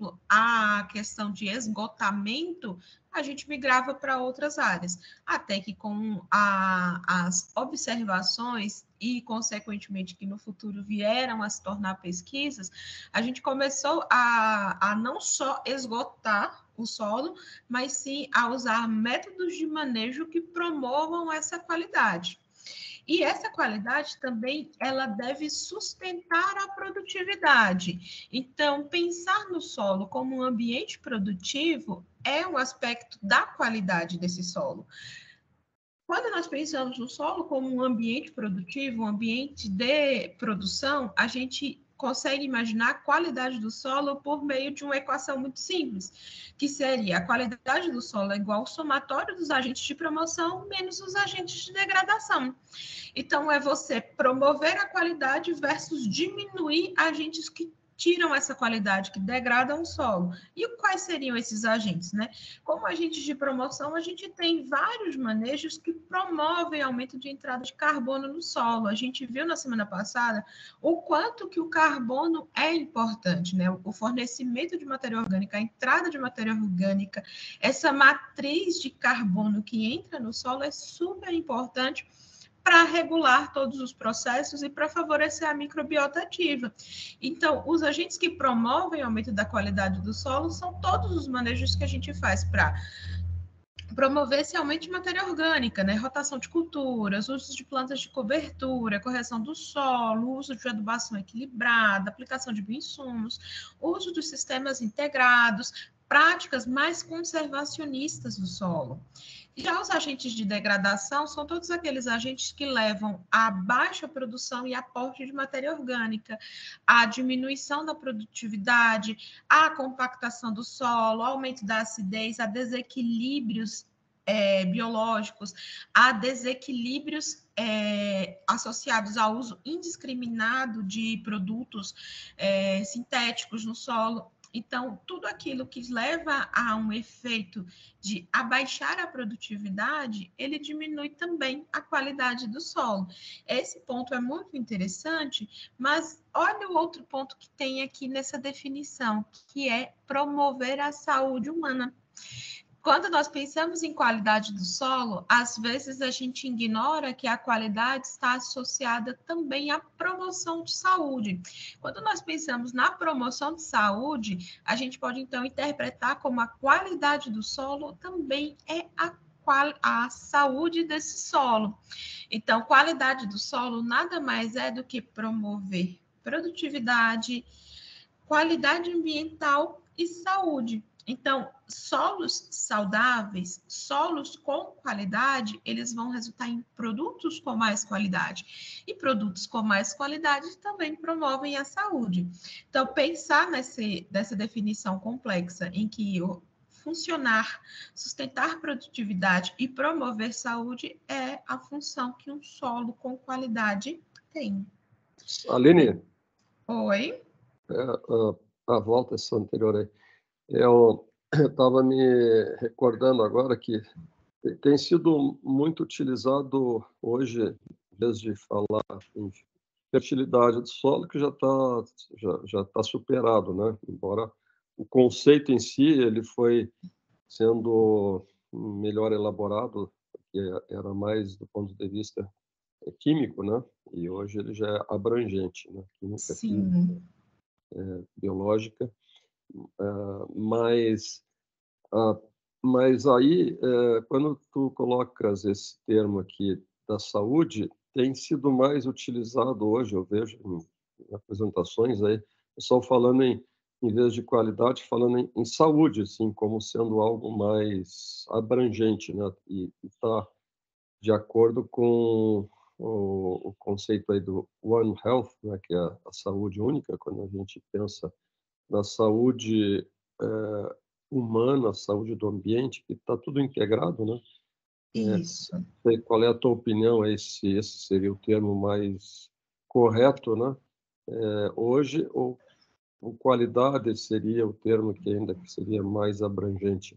exemplo, a questão de esgotamento, a gente migrava para outras áreas, até que com as observações e, consequentemente, que no futuro vieram a se tornar pesquisas, a gente começou a não só esgotar o solo, mas sim a usar métodos de manejo que promovam essa qualidade. E essa qualidade também ela deve sustentar a produtividade. Então, pensar no solo como um ambiente produtivo é um aspecto da qualidade desse solo. Quando nós pensamos no solo como um ambiente produtivo, um ambiente de produção, a gente consegue imaginar a qualidade do solo por meio de uma equação muito simples, que seria a qualidade do solo é igual ao somatório dos agentes de promoção menos os agentes de degradação. Então, é você promover a qualidade versus diminuir agentes que tiram essa qualidade, que degradam o solo. E quais seriam esses agentes, né? Como agentes de promoção, a gente tem vários manejos que promovem aumento de entrada de carbono no solo. A gente viu na semana passada o quanto que o carbono é importante, né? O fornecimento de matéria orgânica, a entrada de matéria orgânica, essa matriz de carbono que entra no solo é super importante para regular todos os processos e para favorecer a microbiota ativa. Então, os agentes que promovem o aumento da qualidade do solo são todos os manejos que a gente faz para promover esse aumento de matéria orgânica, né? Rotação de culturas, uso de plantas de cobertura, correção do solo, uso de adubação equilibrada, aplicação de bioinsumos, uso dos sistemas integrados, práticas mais conservacionistas do solo. Já os agentes de degradação são todos aqueles agentes que levam à baixa produção e aporte de matéria orgânica, à diminuição da produtividade, à compactação do solo, aumento da acidez, a desequilíbrios biológicos, a desequilíbrios associados ao uso indiscriminado de produtos sintéticos no solo. Então, tudo aquilo que leva a um efeito de abaixar a produtividade, ele diminui também a qualidade do solo. Esse ponto é muito interessante, mas olha o outro ponto que tem aqui nessa definição, que é promover a saúde humana. Quando nós pensamos em qualidade do solo, às vezes a gente ignora que a qualidade está associada também à promoção de saúde. Quando nós pensamos na promoção de saúde, a gente pode então interpretar como a qualidade do solo também é a saúde desse solo. Então, qualidade do solo nada mais é do que promover produtividade, qualidade ambiental e saúde. Então, solos saudáveis, solos com qualidade, eles vão resultar em produtos com mais qualidade. E produtos com mais qualidade também promovem a saúde. Então, pensar nessa definição complexa em que funcionar, sustentar produtividade e promover saúde é a função que um solo com qualidade tem. Aline? Oi? A volta essa anterior aí. Eu estava me recordando agora que tem sido muito utilizado hoje, em vez de falar em fertilidade do solo, que já tá superado, né? Embora o conceito em si ele foi sendo melhor elaborado, porque era mais do ponto de vista químico, né? E hoje ele já é abrangente, né? Química, Sim. biológica, mas mas aí quando tu colocas esse termo aqui da saúde, tem sido mais utilizado hoje, eu vejo em apresentações aí, o pessoal falando em vez de qualidade, falando em saúde, assim, como sendo algo mais abrangente, né? E está de acordo com o conceito aí do One Health, né? Que é a saúde única, quando a gente pensa na saúde humana, a saúde do ambiente, que está tudo integrado, né? Isso. Qual é a tua opinião aí, se esse seria o termo mais correto, né? Hoje, ou qualidade seria o termo que ainda que seria mais abrangente?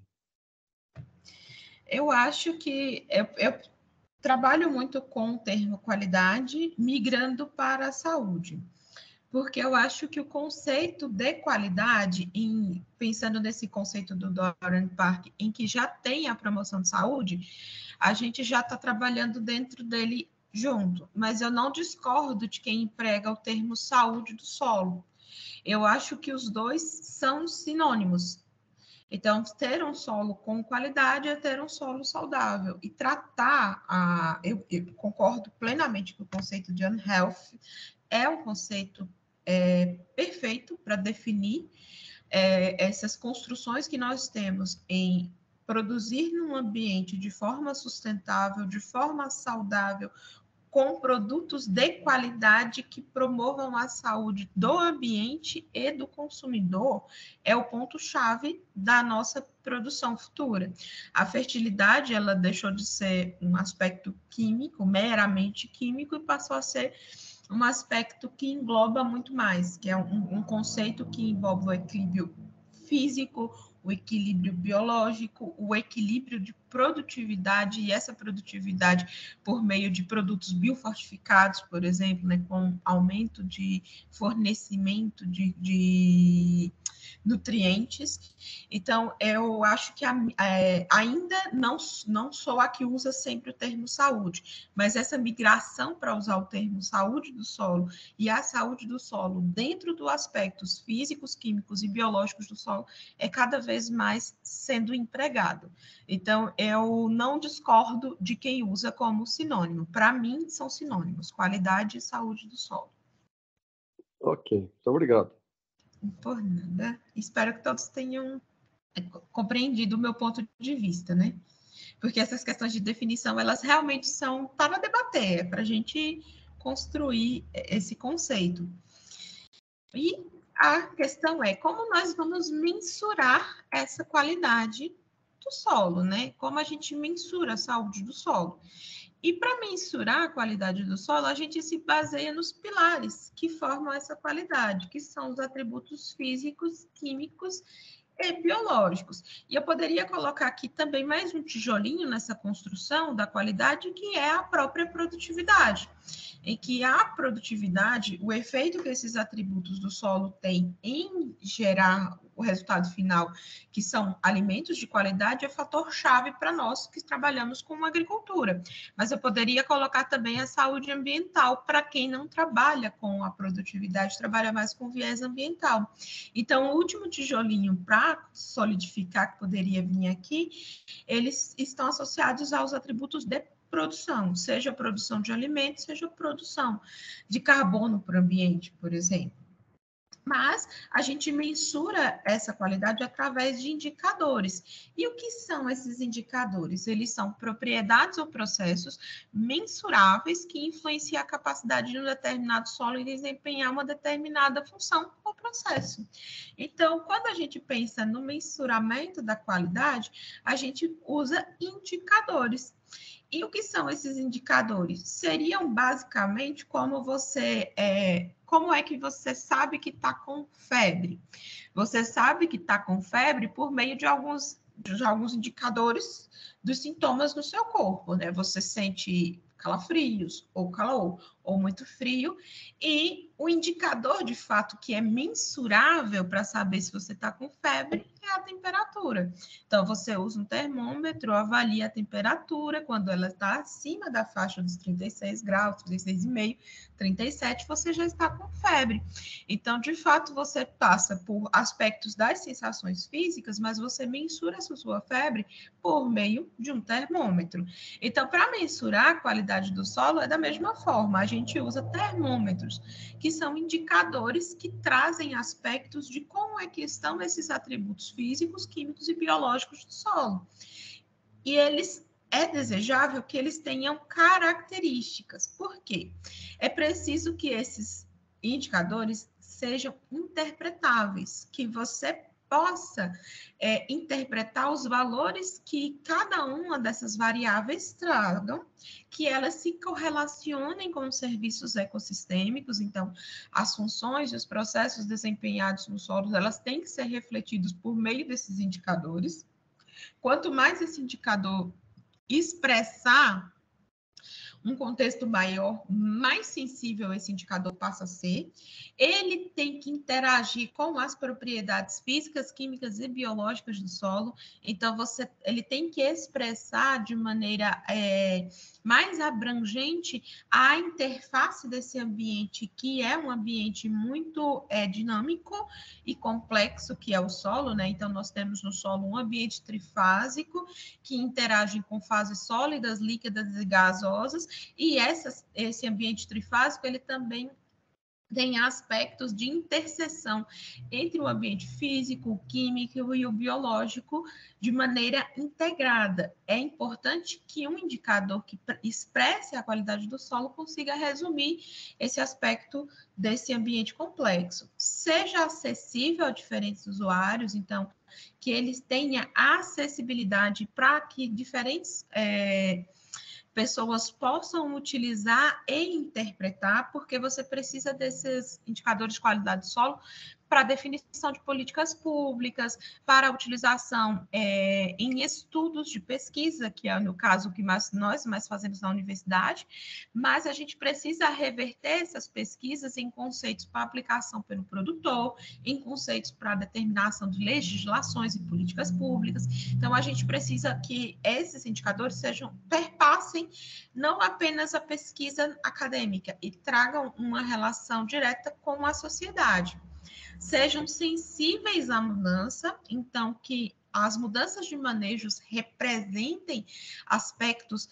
Eu acho que eu trabalho muito com o termo qualidade, migrando para a saúde. porque eu acho que o conceito de qualidade, pensando nesse conceito do Dorran Park, em que já tem a promoção de saúde, a gente já está trabalhando dentro dele junto, mas eu não discordo de quem emprega o termo saúde do solo. Eu acho que os dois são sinônimos. Então, ter um solo com qualidade é ter um solo saudável. E tratar, eu concordo plenamente com o conceito de unhealthy, é um conceito perfeito para definir essas construções que nós temos em produzir num ambiente de forma sustentável, de forma saudável, com produtos de qualidade que promovam a saúde do ambiente e do consumidor, é o ponto-chave da nossa produção futura. A fertilidade, ela deixou de ser um aspecto químico, meramente químico, e passou a ser um aspecto que engloba muito mais, que é um conceito que envolve o equilíbrio físico, o equilíbrio biológico, o equilíbrio de produtividade, e essa produtividade por meio de produtos biofortificados, por exemplo, né, com aumento de fornecimento de nutrientes. Então, eu acho que ainda não sou a que usa sempre o termo saúde, mas essa migração para usar o termo saúde do solo e a saúde do solo dentro dos aspectos físicos, químicos e biológicos do solo é cada vez mais sendo empregado. Então, eu não discordo de quem usa como sinônimo. Para mim, são sinônimos, qualidade e saúde do solo. Ok, muito obrigado. Por nada. Espero que todos tenham compreendido o meu ponto de vista, né? Porque essas questões de definição, elas realmente são para debater, para a gente construir esse conceito. E a questão é como nós vamos mensurar essa qualidade do solo, né? Como a gente mensura a saúde do solo. E para mensurar a qualidade do solo, a gente se baseia nos pilares que formam essa qualidade, que são os atributos físicos, químicos e biológicos. E eu poderia colocar aqui também mais um tijolinho nessa construção da qualidade, que é a própria produtividade. Em que a produtividade, o efeito que esses atributos do solo têm em gerar o resultado final, que são alimentos de qualidade, é fator-chave para nós que trabalhamos com agricultura. Mas eu poderia colocar também a saúde ambiental para quem não trabalha com a produtividade, trabalha mais com viés ambiental. Então, o último tijolinho para solidificar que poderia vir aqui, eles estão associados aos atributos de produção, seja produção de alimentos, seja produção de carbono para o ambiente, por exemplo. Mas a gente mensura essa qualidade através de indicadores. E o que são esses indicadores? Eles são propriedades ou processos mensuráveis que influenciam a capacidade de um determinado solo em desempenhar uma determinada função ou processo. Então, quando a gente pensa no mensuramento da qualidade, a gente usa indicadores. E o que são esses indicadores? Seriam basicamente como é que você sabe que está com febre? Você sabe que está com febre por meio de alguns indicadores dos sintomas no seu corpo, né? Você sente calafrios, ou calor, ou muito frio, e o indicador de fato que é mensurável para saber se você está com febre é a temperatura. Então, você usa um termômetro, avalia a temperatura, quando ela está acima da faixa dos 36 graus, 36,5, 37, você já está com febre. Então, de fato, você passa por aspectos das sensações físicas, mas você mensura essa sua febre por meio de um termômetro. Então, para mensurar a qualidade do solo, é da mesma forma, a gente usa termômetros, que são indicadores que trazem aspectos de como é que estão esses atributos físicos, químicos e biológicos do solo. E é desejável que eles tenham características. Por quê? É preciso que esses indicadores sejam interpretáveis, que você possa interpretar os valores que cada uma dessas variáveis tragam, que elas se correlacionem com os serviços ecossistêmicos. Então, as funções e os processos desempenhados nos solos, elas têm que ser refletidos por meio desses indicadores. Quanto mais esse indicador expressar um contexto maior, mais sensível esse indicador passa a ser. Ele tem que interagir com as propriedades físicas, químicas e biológicas do solo. Então, ele tem que expressar de maneira mais abrangente a interface desse ambiente, que é um ambiente muito dinâmico e complexo, que é o solo, né? Então, nós temos no solo um ambiente trifásico, que interage com fases sólidas, líquidas e gasosas, e esse ambiente trifásico, ele também tem aspectos de interseção entre o ambiente físico, o químico e o biológico de maneira integrada. É importante que um indicador que expresse a qualidade do solo consiga resumir esse aspecto desse ambiente complexo. Seja acessível a diferentes usuários, então, que eles tenham acessibilidade para que diferentes pessoas possam utilizar e interpretar, porque você precisa desses indicadores de qualidade do solo para definição de políticas públicas, para a utilização em estudos de pesquisa, que é, no caso, o que nós mais fazemos na universidade, mas a gente precisa reverter essas pesquisas em conceitos para aplicação pelo produtor, em conceitos para determinação de legislações e políticas públicas. Então, a gente precisa que esses indicadores perpassem não apenas a pesquisa acadêmica e tragam uma relação direta com a sociedade. Sejam sensíveis à mudança, então que as mudanças de manejos representem aspectos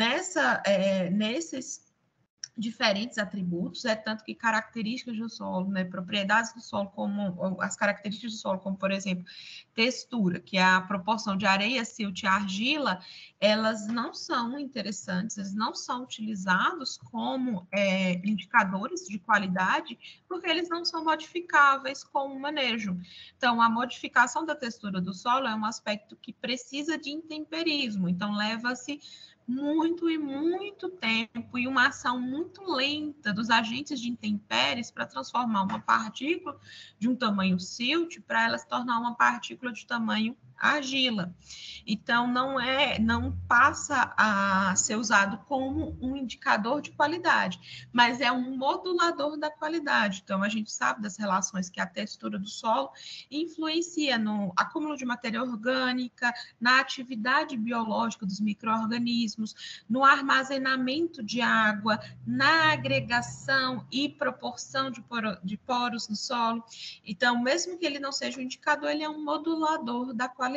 nesses diferentes atributos, tanto que características do solo, né, propriedades do solo, como as características do solo, como, por exemplo, textura, que é a proporção de areia, silt e argila, elas não são interessantes, eles não são utilizados como indicadores de qualidade, porque eles não são modificáveis com o manejo. Então, a modificação da textura do solo é um aspecto que precisa de intemperismo, então leva-se muito tempo e uma ação muito lenta dos agentes de intempéries para transformar uma partícula de um tamanho silt para ela se tornar uma partícula de tamanho argila. Então, não passa a ser usado como um indicador de qualidade, mas é um modulador da qualidade. Então, a gente sabe das relações que a textura do solo influencia no acúmulo de matéria orgânica, na atividade biológica dos micro-organismos, no armazenamento de água, na agregação e proporção de poros no solo. Então, mesmo que ele não seja um indicador, ele é um modulador da qualidade.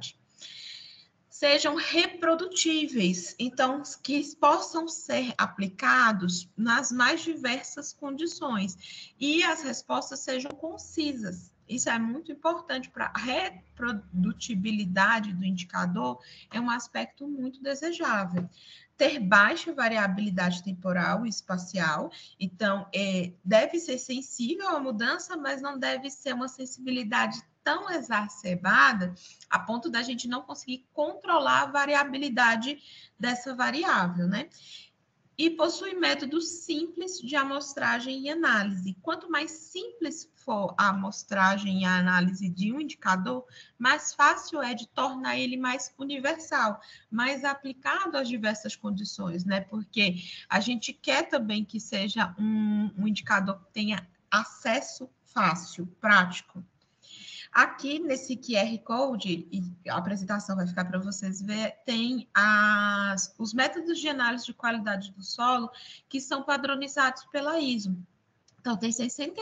Sejam reprodutíveis, então, que possam ser aplicados nas mais diversas condições e as respostas sejam concisas. Isso é muito importante para a reprodutibilidade do indicador, é um aspecto muito desejável. Ter baixa variabilidade temporal e espacial, então, deve ser sensível à mudança, mas não deve ser uma sensibilidade tão exacerbada a ponto da gente não conseguir controlar a variabilidade dessa variável, né? E possui métodos simples de amostragem e análise. Quanto mais simples for a amostragem e a análise de um indicador, mais fácil é de tornar ele mais universal, mais aplicado às diversas condições, né? Porque a gente quer também que seja um indicador que tenha acesso fácil, prático. Aqui nesse QR Code, e a apresentação vai ficar para vocês verem, tem os métodos de análise de qualidade do solo que são padronizados pela ISO. Então, tem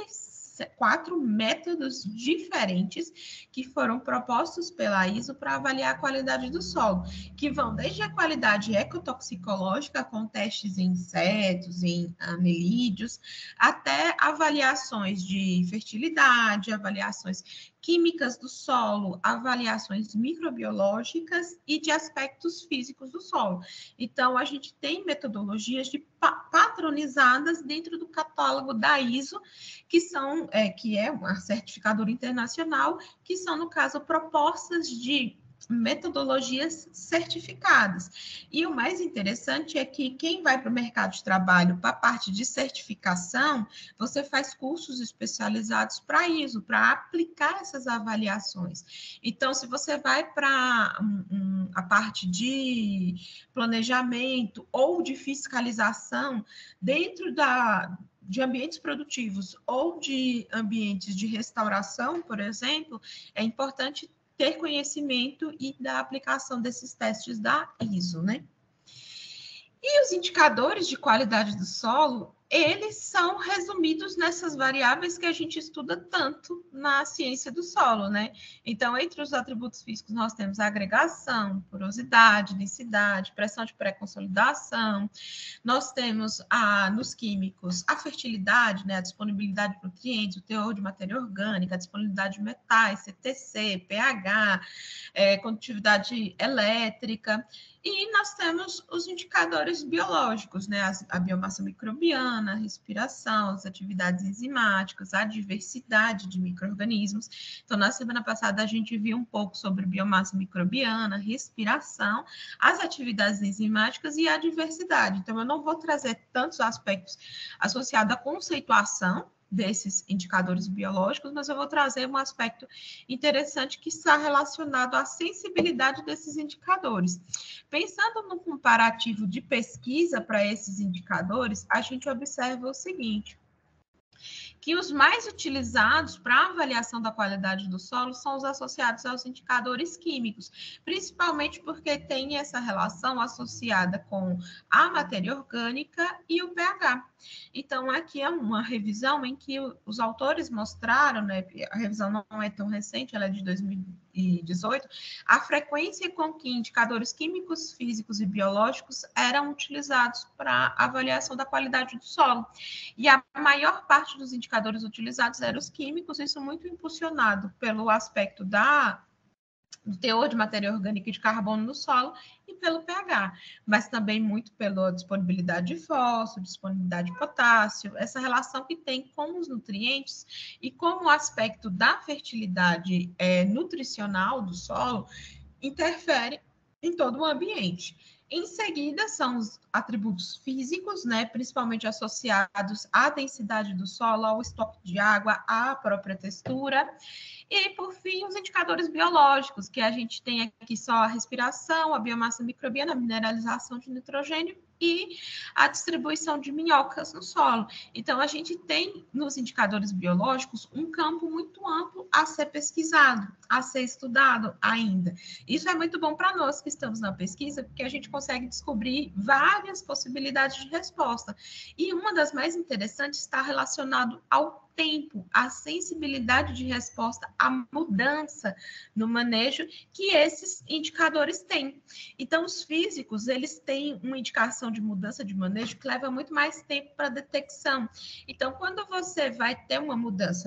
64 métodos diferentes que foram propostos pela ISO para avaliar a qualidade do solo, que vão desde a qualidade ecotoxicológica, com testes em insetos, em anelídeos, até avaliações de fertilidade, avaliações químicas do solo, avaliações microbiológicas e de aspectos físicos do solo. Então, a gente tem metodologias padronizadas dentro do catálogo da ISO, que é uma certificadora internacional, que são, no caso, propostas de metodologias certificadas. E o mais interessante é que quem vai para o mercado de trabalho para a parte de certificação, você faz cursos especializados para isso, para aplicar essas avaliações. Então, se você vai para a parte de planejamento ou de fiscalização dentro de ambientes produtivos ou de ambientes de restauração, por exemplo, é importante ter conhecimento e da aplicação desses testes da ISO, né? E os indicadores de qualidade do solo, eles são resumidos nessas variáveis que a gente estuda tanto na ciência do solo, né? Então, entre os atributos físicos, nós temos a agregação, porosidade, densidade, pressão de pré-consolidação. Nós temos, nos químicos, a fertilidade, né? A disponibilidade de nutrientes, o teor de matéria orgânica, a disponibilidade de metais, CTC, pH, condutividade elétrica. E nós temos os indicadores biológicos, né? A biomassa microbiana, a respiração, as atividades enzimáticas, a diversidade de micro-organismos. Então, na semana passada, a gente viu um pouco sobre biomassa microbiana, respiração, as atividades enzimáticas e a diversidade. Então, eu não vou trazer tantos aspectos associados à conceituação desses indicadores biológicos, mas eu vou trazer um aspecto interessante que está relacionado à sensibilidade desses indicadores. Pensando no comparativo de pesquisa para esses indicadores, a gente observa o seguinte, que os mais utilizados para avaliação da qualidade do solo são os associados aos indicadores químicos, principalmente porque tem essa relação associada com a matéria orgânica e o pH. Então, aqui é uma revisão em que os autores mostraram, né, a revisão não é tão recente, ela é de 2018, a frequência com que indicadores químicos, físicos e biológicos eram utilizados para avaliação da qualidade do solo. E a maior parte dos indicadores utilizados eram os químicos, isso muito impulsionado pelo aspecto do teor de matéria orgânica e de carbono no solo e pelo pH, mas também muito pela disponibilidade de fósforo, disponibilidade de potássio, essa relação que tem com os nutrientes e como o aspecto da fertilidade nutricional do solo interfere em todo o ambiente. Em seguida, são os atributos físicos, né, principalmente associados à densidade do solo, ao estoque de água, à própria textura. E, por fim, os indicadores biológicos, que a gente tem aqui só a respiração, a biomassa microbiana, a mineralização de nitrogênio e a distribuição de minhocas no solo. Então, a gente tem nos indicadores biológicos um campo muito amplo a ser pesquisado, a ser estudado ainda. Isso é muito bom para nós que estamos na pesquisa, porque a gente consegue descobrir várias possibilidades de resposta. E uma das mais interessantes está relacionado ao tempo, a sensibilidade de resposta, a mudança no manejo que esses indicadores têm. Então, os físicos, eles têm uma indicação de mudança de manejo que leva muito mais tempo para detecção. Então, quando você vai ter uma mudança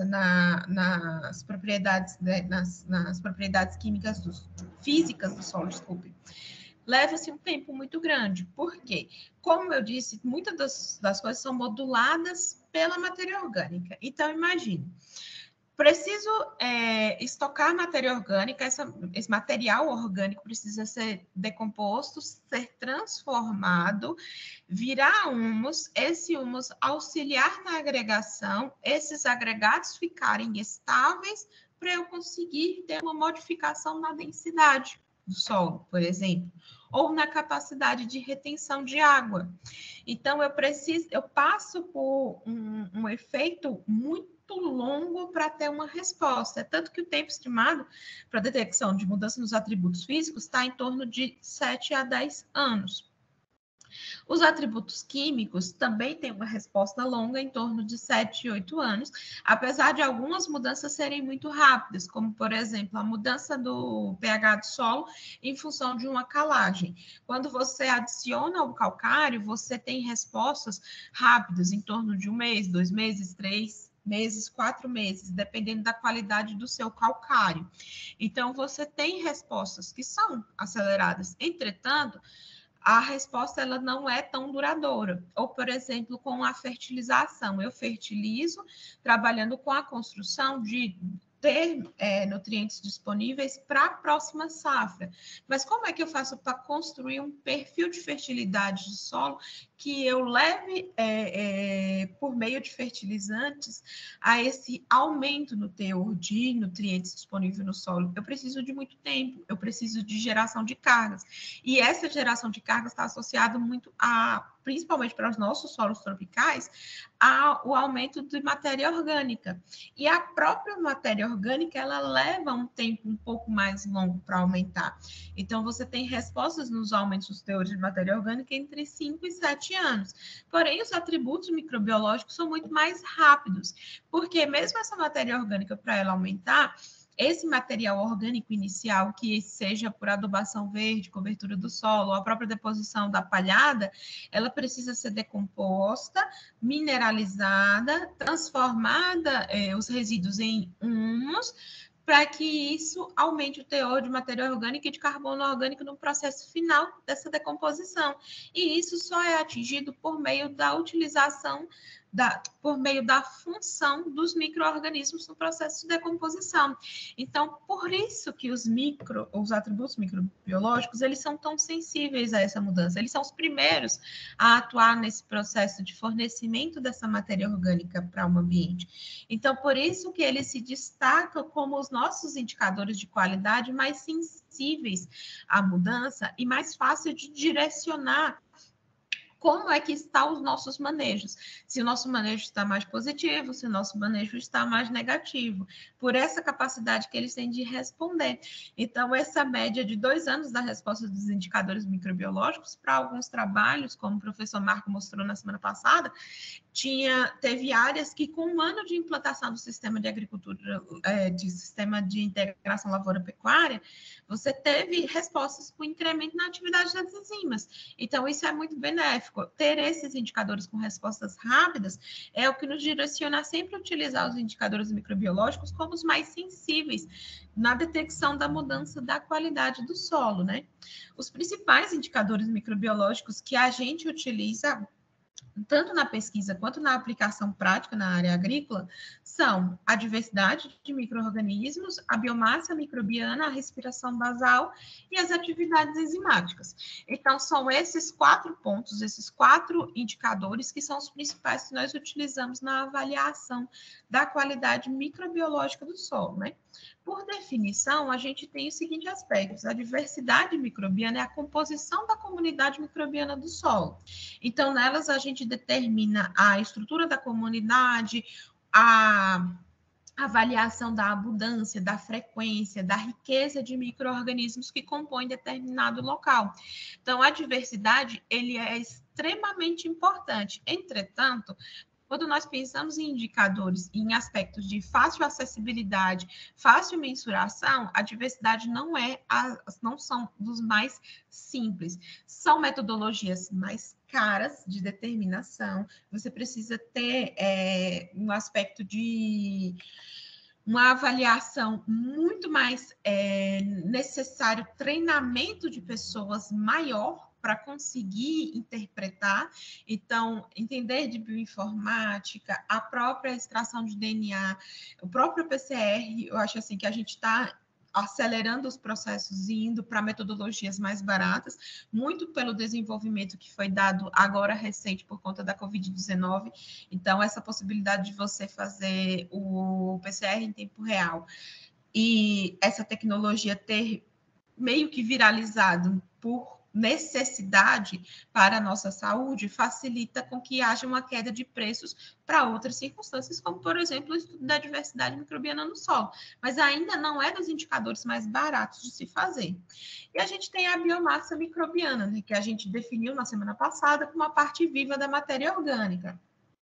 nas propriedades, né, nas propriedades químicas físicas do solo, desculpe, leva-se um tempo muito grande. Por quê? Como eu disse, muitas das coisas são moduladas pela matéria orgânica. Então, imagine, preciso estocar matéria orgânica, esse material orgânico precisa ser decomposto, ser transformado, virar humus, esse humus auxiliar na agregação, esses agregados ficarem estáveis para eu conseguir ter uma modificação na densidade do solo, por exemplo, ou na capacidade de retenção de água. Então, eu passo por um efeito muito longo para ter uma resposta. É tanto que o tempo estimado para detecção de mudança nos atributos físicos está em torno de 7 a 10 anos. Os atributos químicos também têm uma resposta longa, em torno de 7 e 8 anos, apesar de algumas mudanças serem muito rápidas, como, por exemplo, a mudança do pH do solo em função de uma calagem. Quando você adiciona o calcário, você tem respostas rápidas, em torno de 1 mês, 2 meses, 3 meses, 4 meses, dependendo da qualidade do seu calcário. Então, você tem respostas que são aceleradas. Entretanto, a resposta ela não é tão duradoura. Ou, por exemplo, com a fertilização. Eu fertilizo trabalhando com a construção de ter nutrientes disponíveis para a próxima safra. Mas como é que eu faço para construir um perfil de fertilidade de solo que eu leve, por meio de fertilizantes, a esse aumento no teor de nutrientes disponível no solo? Eu preciso de muito tempo, eu preciso de geração de cargas. E essa geração de cargas está associada muito principalmente para os nossos solos tropicais, ao aumento de matéria orgânica. E a própria matéria orgânica, ela leva um tempo um pouco mais longo para aumentar. Então, você tem respostas nos aumentos dos teores de matéria orgânica entre 5 e 7 anos. Porém, os atributos microbiológicos são muito mais rápidos, porque mesmo essa matéria orgânica, para ela aumentar, esse material orgânico inicial, que seja por adubação verde, cobertura do solo, ou a própria deposição da palhada, ela precisa ser decomposta, mineralizada, transformada, os resíduos em humus, para que isso aumente o teor de matéria orgânica e de carbono orgânico no processo final dessa decomposição. E isso só é atingido por meio da utilização por meio da função dos micro-organismos no processo de decomposição. Então, por isso que os atributos microbiológicos, eles são tão sensíveis a essa mudança. Eles são os primeiros a atuar nesse processo de fornecimento dessa matéria orgânica para o ambiente. Então, por isso que eles se destacam como os nossos indicadores de qualidade mais sensíveis à mudança e mais fácil de direcionar como é que estão os nossos manejos. Se o nosso manejo está mais positivo, se o nosso manejo está mais negativo, por essa capacidade que eles têm de responder. Então, essa média de 2 anos da resposta dos indicadores microbiológicos, para alguns trabalhos, como o professor Marco mostrou na semana passada, teve áreas que, com 1 ano de implantação do sistema de agricultura, de sistema de integração lavoura-pecuária, você teve respostas com incremento na atividade das enzimas. Então, isso é muito benéfico. Ter esses indicadores com respostas rápidas é o que nos direciona a sempre utilizar os indicadores microbiológicos como os mais sensíveis na detecção da mudança da qualidade do solo, né? Os principais indicadores microbiológicos que a gente utiliza tanto na pesquisa quanto na aplicação prática na área agrícola, são a diversidade de micro-organismos, a biomassa microbiana, a respiração basal e as atividades enzimáticas. Então, são esses 4 pontos, esses 4 indicadores que são os principais que nós utilizamos na avaliação da qualidade microbiológica do solo, né? Por definição, a gente tem os seguintes aspectos: a diversidade microbiana é a composição da comunidade microbiana do solo. Então, nelas, a gente determina a estrutura da comunidade, a avaliação da abundância, da frequência, da riqueza de micro-organismos que compõem determinado local. Então, a diversidade, ele é extremamente importante. Entretanto, quando nós pensamos em indicadores, em aspectos de fácil acessibilidade, fácil mensuração, a diversidade não são dos mais simples. São metodologias mais caras de determinação. Você precisa ter um aspecto de uma avaliação muito mais necessário, treinamento de pessoas maior para conseguir interpretar. Então, entender de bioinformática, a própria extração de DNA, o próprio PCR, eu acho assim que a gente está acelerando os processos e indo para metodologias mais baratas, muito pelo desenvolvimento que foi dado agora recente por conta da Covid-19. Então, essa possibilidade de você fazer o PCR em tempo real e essa tecnologia ter meio que viralizado por necessidade para a nossa saúde, facilita com que haja uma queda de preços para outras circunstâncias, como, por exemplo, o estudo da diversidade microbiana no solo, mas ainda não é dos indicadores mais baratos de se fazer. E a gente tem a biomassa microbiana, né, que a gente definiu na semana passada como a parte viva da matéria orgânica.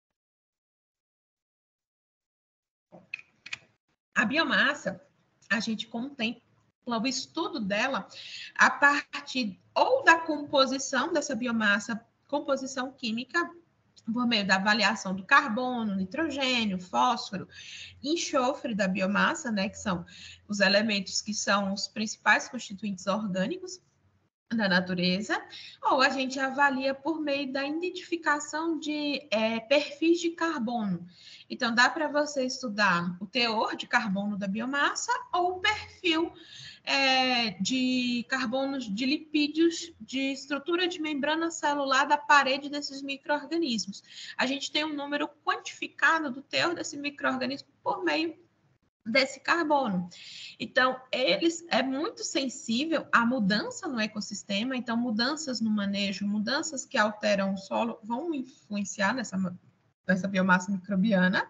A biomassa, a gente contempla o estudo dela a partir ou da composição dessa biomassa, composição química, por meio da avaliação do carbono, nitrogênio, fósforo, enxofre da biomassa, né, que são os elementos que são os principais constituintes orgânicos, da natureza, ou a gente avalia por meio da identificação de perfis de carbono. Então, dá para você estudar o teor de carbono da biomassa ou o perfil de carbonos, de lipídios, de estrutura de membrana celular da parede desses micro-organismos. A gente tem um número quantificado do teor desse micro-organismo por meio desse carbono. Então, é muito sensível à mudança no ecossistema, então mudanças no manejo, mudanças que alteram o solo vão influenciar nessa biomassa microbiana,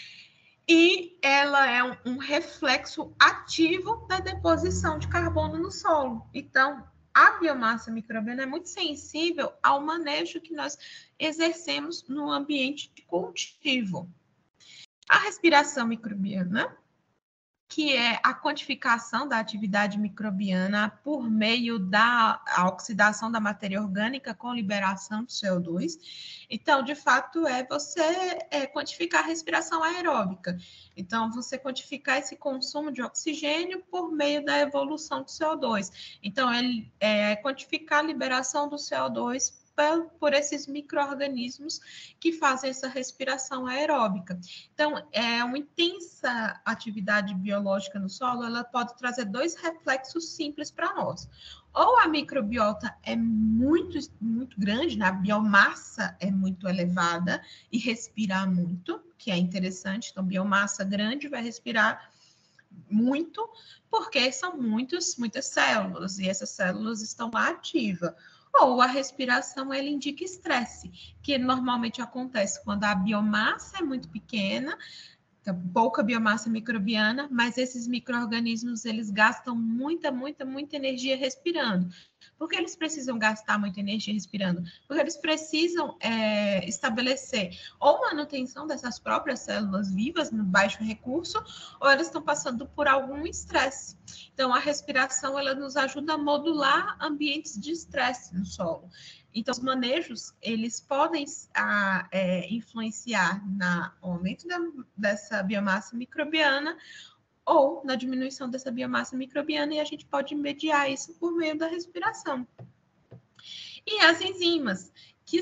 e ela é um reflexo ativo da deposição de carbono no solo. Então, a biomassa microbiana é muito sensível ao manejo que nós exercemos no ambiente de cultivo. A respiração microbiana, que é a quantificação da atividade microbiana por meio da oxidação da matéria orgânica com liberação de CO2. Então, de fato, você quantificar a respiração aeróbica. Então, você quantificar esse consumo de oxigênio por meio da evolução do CO2. Então, ele quantificar a liberação do CO2 por esses micro-organismos que fazem essa respiração aeróbica. Então, uma intensa atividade biológica no solo, ela pode trazer dois reflexos simples para nós. Ou a microbiota é muito, muito grande, né? A biomassa é muito elevada e respirar muito, que é interessante. Então, biomassa grande vai respirar muito, porque são muitas células, e essas células estão lá ativas. Ou a respiração, ela indica estresse, que normalmente acontece quando a biomassa é muito pequena, pouca biomassa microbiana, mas esses micro-organismos, eles gastam muita energia respirando. Por que eles precisam gastar muita energia respirando? Porque eles precisam estabelecer ou manutenção dessas próprias células vivas no baixo recurso, ou eles estão passando por algum estresse. Então, a respiração, ela nos ajuda a modular ambientes de estresse no solo. Então, os manejos, eles podem influenciar no aumento dessa biomassa microbiana ou na diminuição dessa biomassa microbiana, e a gente pode mediar isso por meio da respiração. E as enzimas,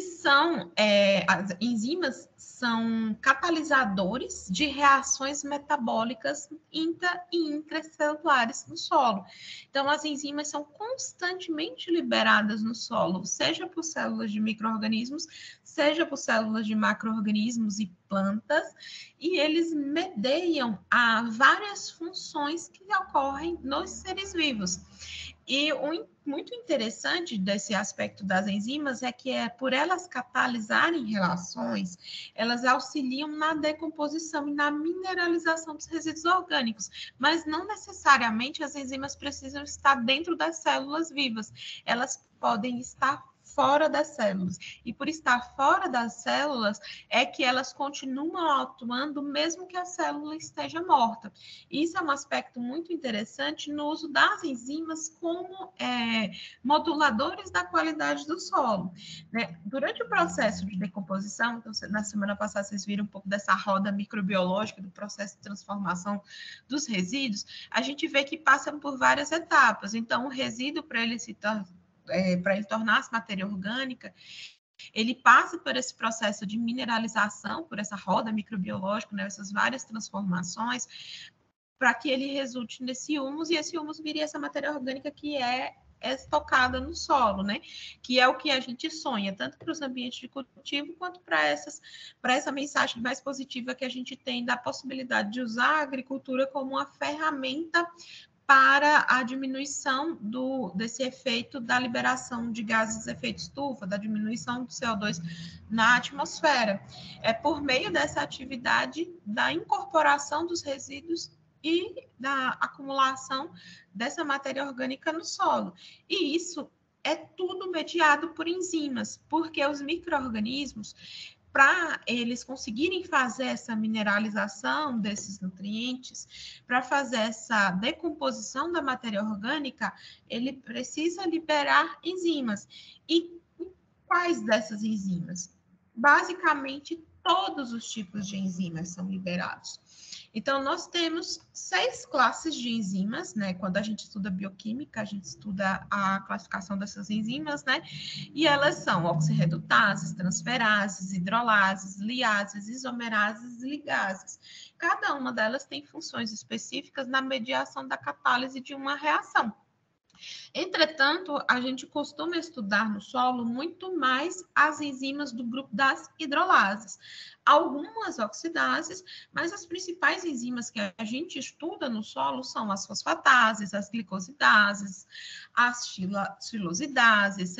as enzimas são catalisadores de reações metabólicas intra e intracelulares no solo. Então, as enzimas são constantemente liberadas no solo, seja por células de micro-organismos, seja por células de macro-organismos e plantas, e eles medeiam várias funções que ocorrem nos seres vivos. E o muito interessante desse aspecto das enzimas é que por elas catalisarem relações, elas auxiliam na decomposição e na mineralização dos resíduos orgânicos, mas não necessariamente as enzimas precisam estar dentro das células vivas, elas podem estar fora das células. E por estar fora das células, é que elas continuam atuando mesmo que a célula esteja morta. Isso é um aspecto muito interessante no uso das enzimas como moduladores da qualidade do solo. Né? Durante o processo de decomposição, então, na semana passada vocês viram um pouco dessa roda microbiológica do processo de transformação dos resíduos, a gente vê que passa por várias etapas. Então, o resíduo, para ele tornar-se matéria orgânica, ele passa por esse processo de mineralização, por essa roda microbiológica, né, essas várias transformações, para que ele resulte nesse humus, e esse humus viria essa matéria orgânica que é estocada no solo, né? Que é o que a gente sonha, tanto para os ambientes de cultivo, quanto para essa mensagem mais positiva que a gente tem da possibilidade de usar a agricultura como uma ferramenta para a diminuição desse efeito da liberação de gases de efeito estufa, da diminuição do CO2 na atmosfera. É por meio dessa atividade da incorporação dos resíduos e da acumulação dessa matéria orgânica no solo. E isso é tudo mediado por enzimas, porque os micro-organismos, para eles conseguirem fazer essa mineralização desses nutrientes, para fazer essa decomposição da matéria orgânica, ele precisa liberar enzimas. E quais dessas enzimas? Basicamente, todos os tipos de enzimas são liberados. Então, nós temos 6 classes de enzimas, né? Quando a gente estuda bioquímica, a gente estuda a classificação dessas enzimas, né? E elas são oxirredutases, transferases, hidrolases, liases, isomerases e ligases. Cada uma delas tem funções específicas na mediação da catálise de uma reação. Entretanto, a gente costuma estudar no solo muito mais as enzimas do grupo das hidrolases. Algumas oxidases, mas as principais enzimas que a gente estuda no solo são as fosfatases, as glicosidases, as xilosidases,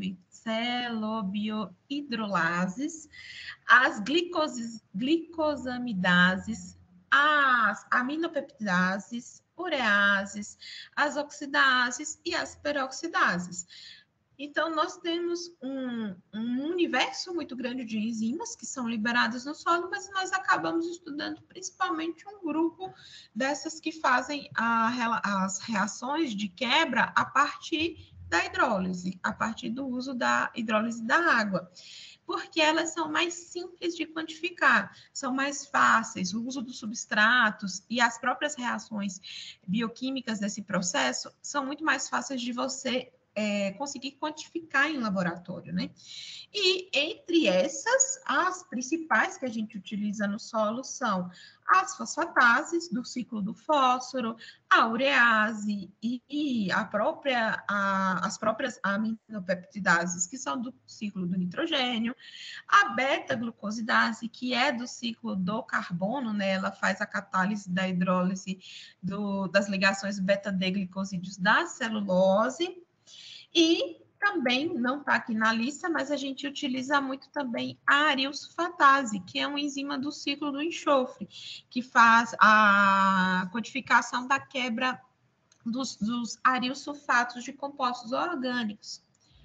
celobiohidrolases, as glicosamidases, as aminopeptidases, ureases, as oxidases e as peroxidases. Então, nós temos um universo muito grande de enzimas que são liberadas no solo, mas nós acabamos estudando principalmente um grupo dessas que fazem as reações de quebra a partir da hidrólise, a partir do uso da hidrólise da água, porque elas são mais simples de quantificar, são mais fáceis, o uso dos substratos e as próprias reações bioquímicas desse processo são muito mais fáceis de você conseguir quantificar em laboratório, né? E entre essas, as principais que a gente utiliza no solo são as fosfatases do ciclo do fósforo, a urease e as próprias aminopeptidases, que são do ciclo do nitrogênio, a beta-glucosidase, que é do ciclo do carbono, né? Ela faz a catálise da hidrólise das ligações beta-D-glicosídeos da celulose, e também, não está aqui na lista, mas a gente utiliza muito também a arilsulfatase, que é uma enzima do ciclo do enxofre, que faz a codificação da quebra dos arilsulfatos de compostos orgânicos.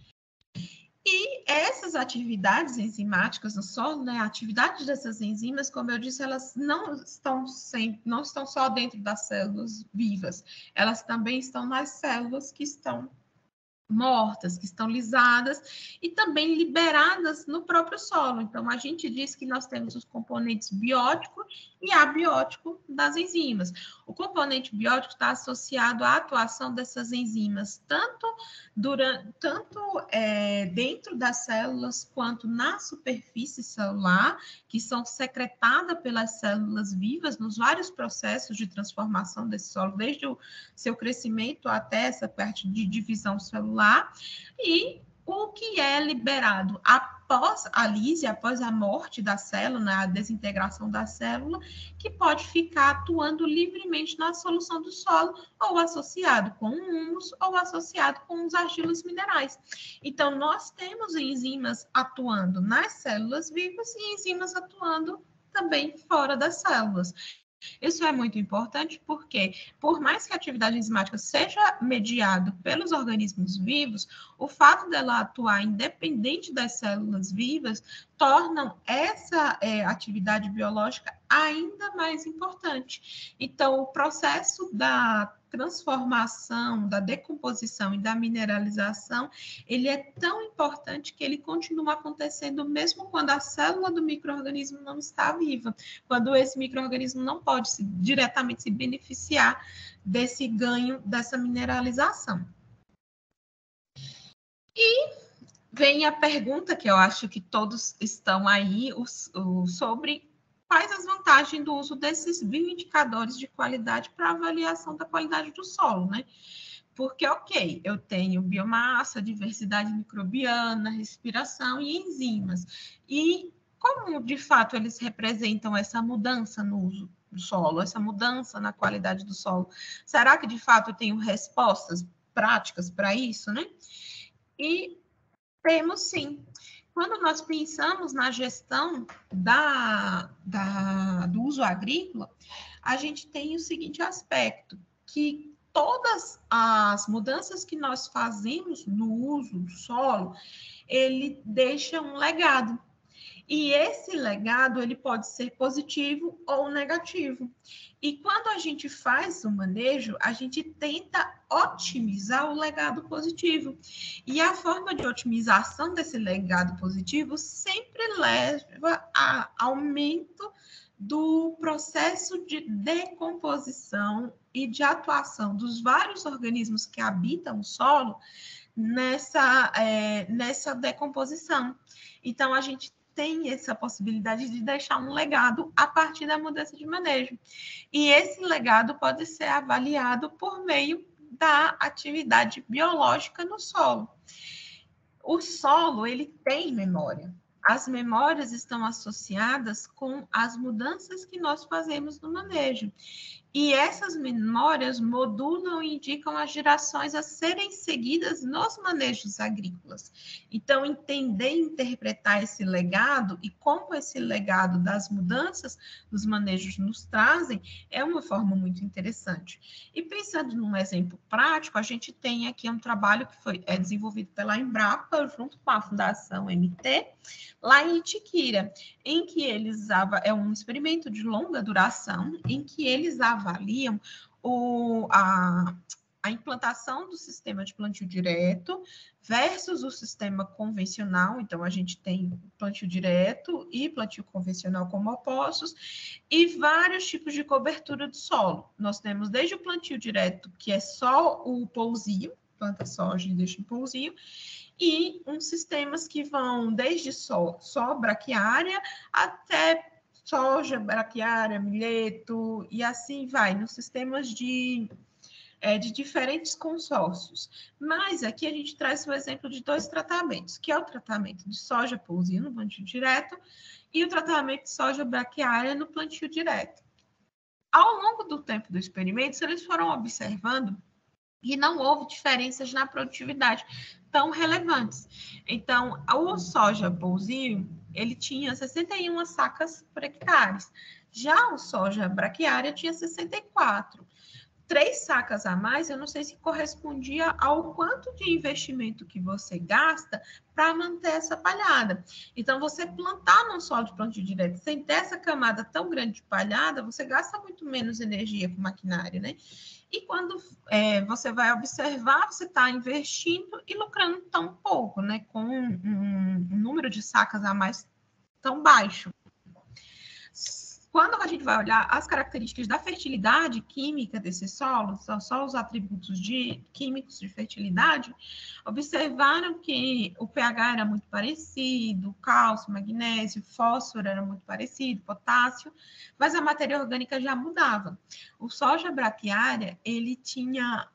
E essas atividades enzimáticas no solo, né, a atividade dessas enzimas, como eu disse, elas não estão só dentro das células vivas, elas também estão nas células que estão mortas, que estão lisadas e também liberadas no próprio solo. Então, a gente diz que nós temos os componentes biótico e abiótico das enzimas. O componente biótico está associado à atuação dessas enzimas, tanto dentro das células quanto na superfície celular, que são secretadas pelas células vivas nos vários processos de transformação desse solo, desde o seu crescimento até essa parte de divisão celular, e o que é liberado após a lise, após a morte da célula, né, a desintegração da célula, que pode ficar atuando livremente na solução do solo, ou associado com humus, ou associado com os argilos minerais. Então, nós temos enzimas atuando nas células vivas e enzimas atuando também fora das células. Isso é muito importante porque, por mais que a atividade enzimática seja mediada pelos organismos vivos, o fato dela atuar independente das células vivas tornam essa atividade biológica ainda mais importante. Então, o processo da transformação, da decomposição e da mineralização, ele é tão importante que ele continua acontecendo mesmo quando a célula do micro-organismo não está viva, quando esse micro-organismo não pode diretamente se beneficiar desse ganho, dessa mineralização. E vem a pergunta que eu acho que todos estão aí, sobre quais as vantagens do uso desses bioindicadores de qualidade para avaliação da qualidade do solo, né? Porque, ok, eu tenho biomassa, diversidade microbiana, respiração e enzimas. E como, de fato, eles representam essa mudança no uso do solo, essa mudança na qualidade do solo? Será que, de fato, eu tenho respostas práticas para isso, né? E temos, sim. Quando nós pensamos na gestão do uso agrícola, a gente tem o seguinte aspecto, que todas as mudanças que nós fazemos no uso do solo, ele deixa um legado. E esse legado, ele pode ser positivo ou negativo. E quando a gente faz o manejo, a gente tenta otimizar o legado positivo. E a forma de otimização desse legado positivo sempre leva a aumento do processo de decomposição e de atuação dos vários organismos que habitam o solo nessa decomposição. Então, a gente tem essa possibilidade de deixar um legado a partir da mudança de manejo. E esse legado pode ser avaliado por meio da atividade biológica no solo. O solo, ele tem memória. As memórias estão associadas com as mudanças que nós fazemos no manejo. E essas memórias modulam e indicam as gerações a serem seguidas nos manejos agrícolas. Então, entender e interpretar esse legado e como esse legado das mudanças dos manejos nos trazem é uma forma muito interessante. E pensando num exemplo prático, a gente tem aqui um trabalho que foi desenvolvido pela Embrapa, junto com a Fundação MT, lá em Itiquira, em que eles é um experimento de longa duração, em que eles avaliam a implantação do sistema de plantio direto versus o sistema convencional. Então, a gente tem plantio direto e plantio convencional como opostos, e vários tipos de cobertura do solo. Nós temos desde o plantio direto, que é só o pousio, planta soja e deixa em pousio, e uns sistemas que vão desde só braquiária até soja, braquiária, milheto, e assim vai, nos sistemas de diferentes consórcios. Mas aqui a gente traz o exemplo de 2 tratamentos, que é o tratamento de soja pousio no plantio direto e o tratamento de soja braquiária no plantio direto. Ao longo do tempo do experimento, eles foram observando e não houve diferenças na produtividade tão relevantes. Então, o soja pousio, ele tinha 61 sacas por hectare. Já o soja braquiária tinha 64. 3 sacas a mais, eu não sei se correspondia ao quanto de investimento que você gasta para manter essa palhada. Então, você plantar num solo de plantio direto sem ter essa camada tão grande de palhada, você gasta muito menos energia com maquinário, né? E quando você vai observar, você está investindo e lucrando tão pouco, né? Com um número de sacas a mais tão baixo. Quando a gente vai olhar as características da fertilidade química desses solos, são só os atributos químicos de fertilidade, observaram que o pH era muito parecido, cálcio, magnésio, fósforo era muito parecido, potássio, mas a matéria orgânica já mudava. O soja braquiária, ele tinha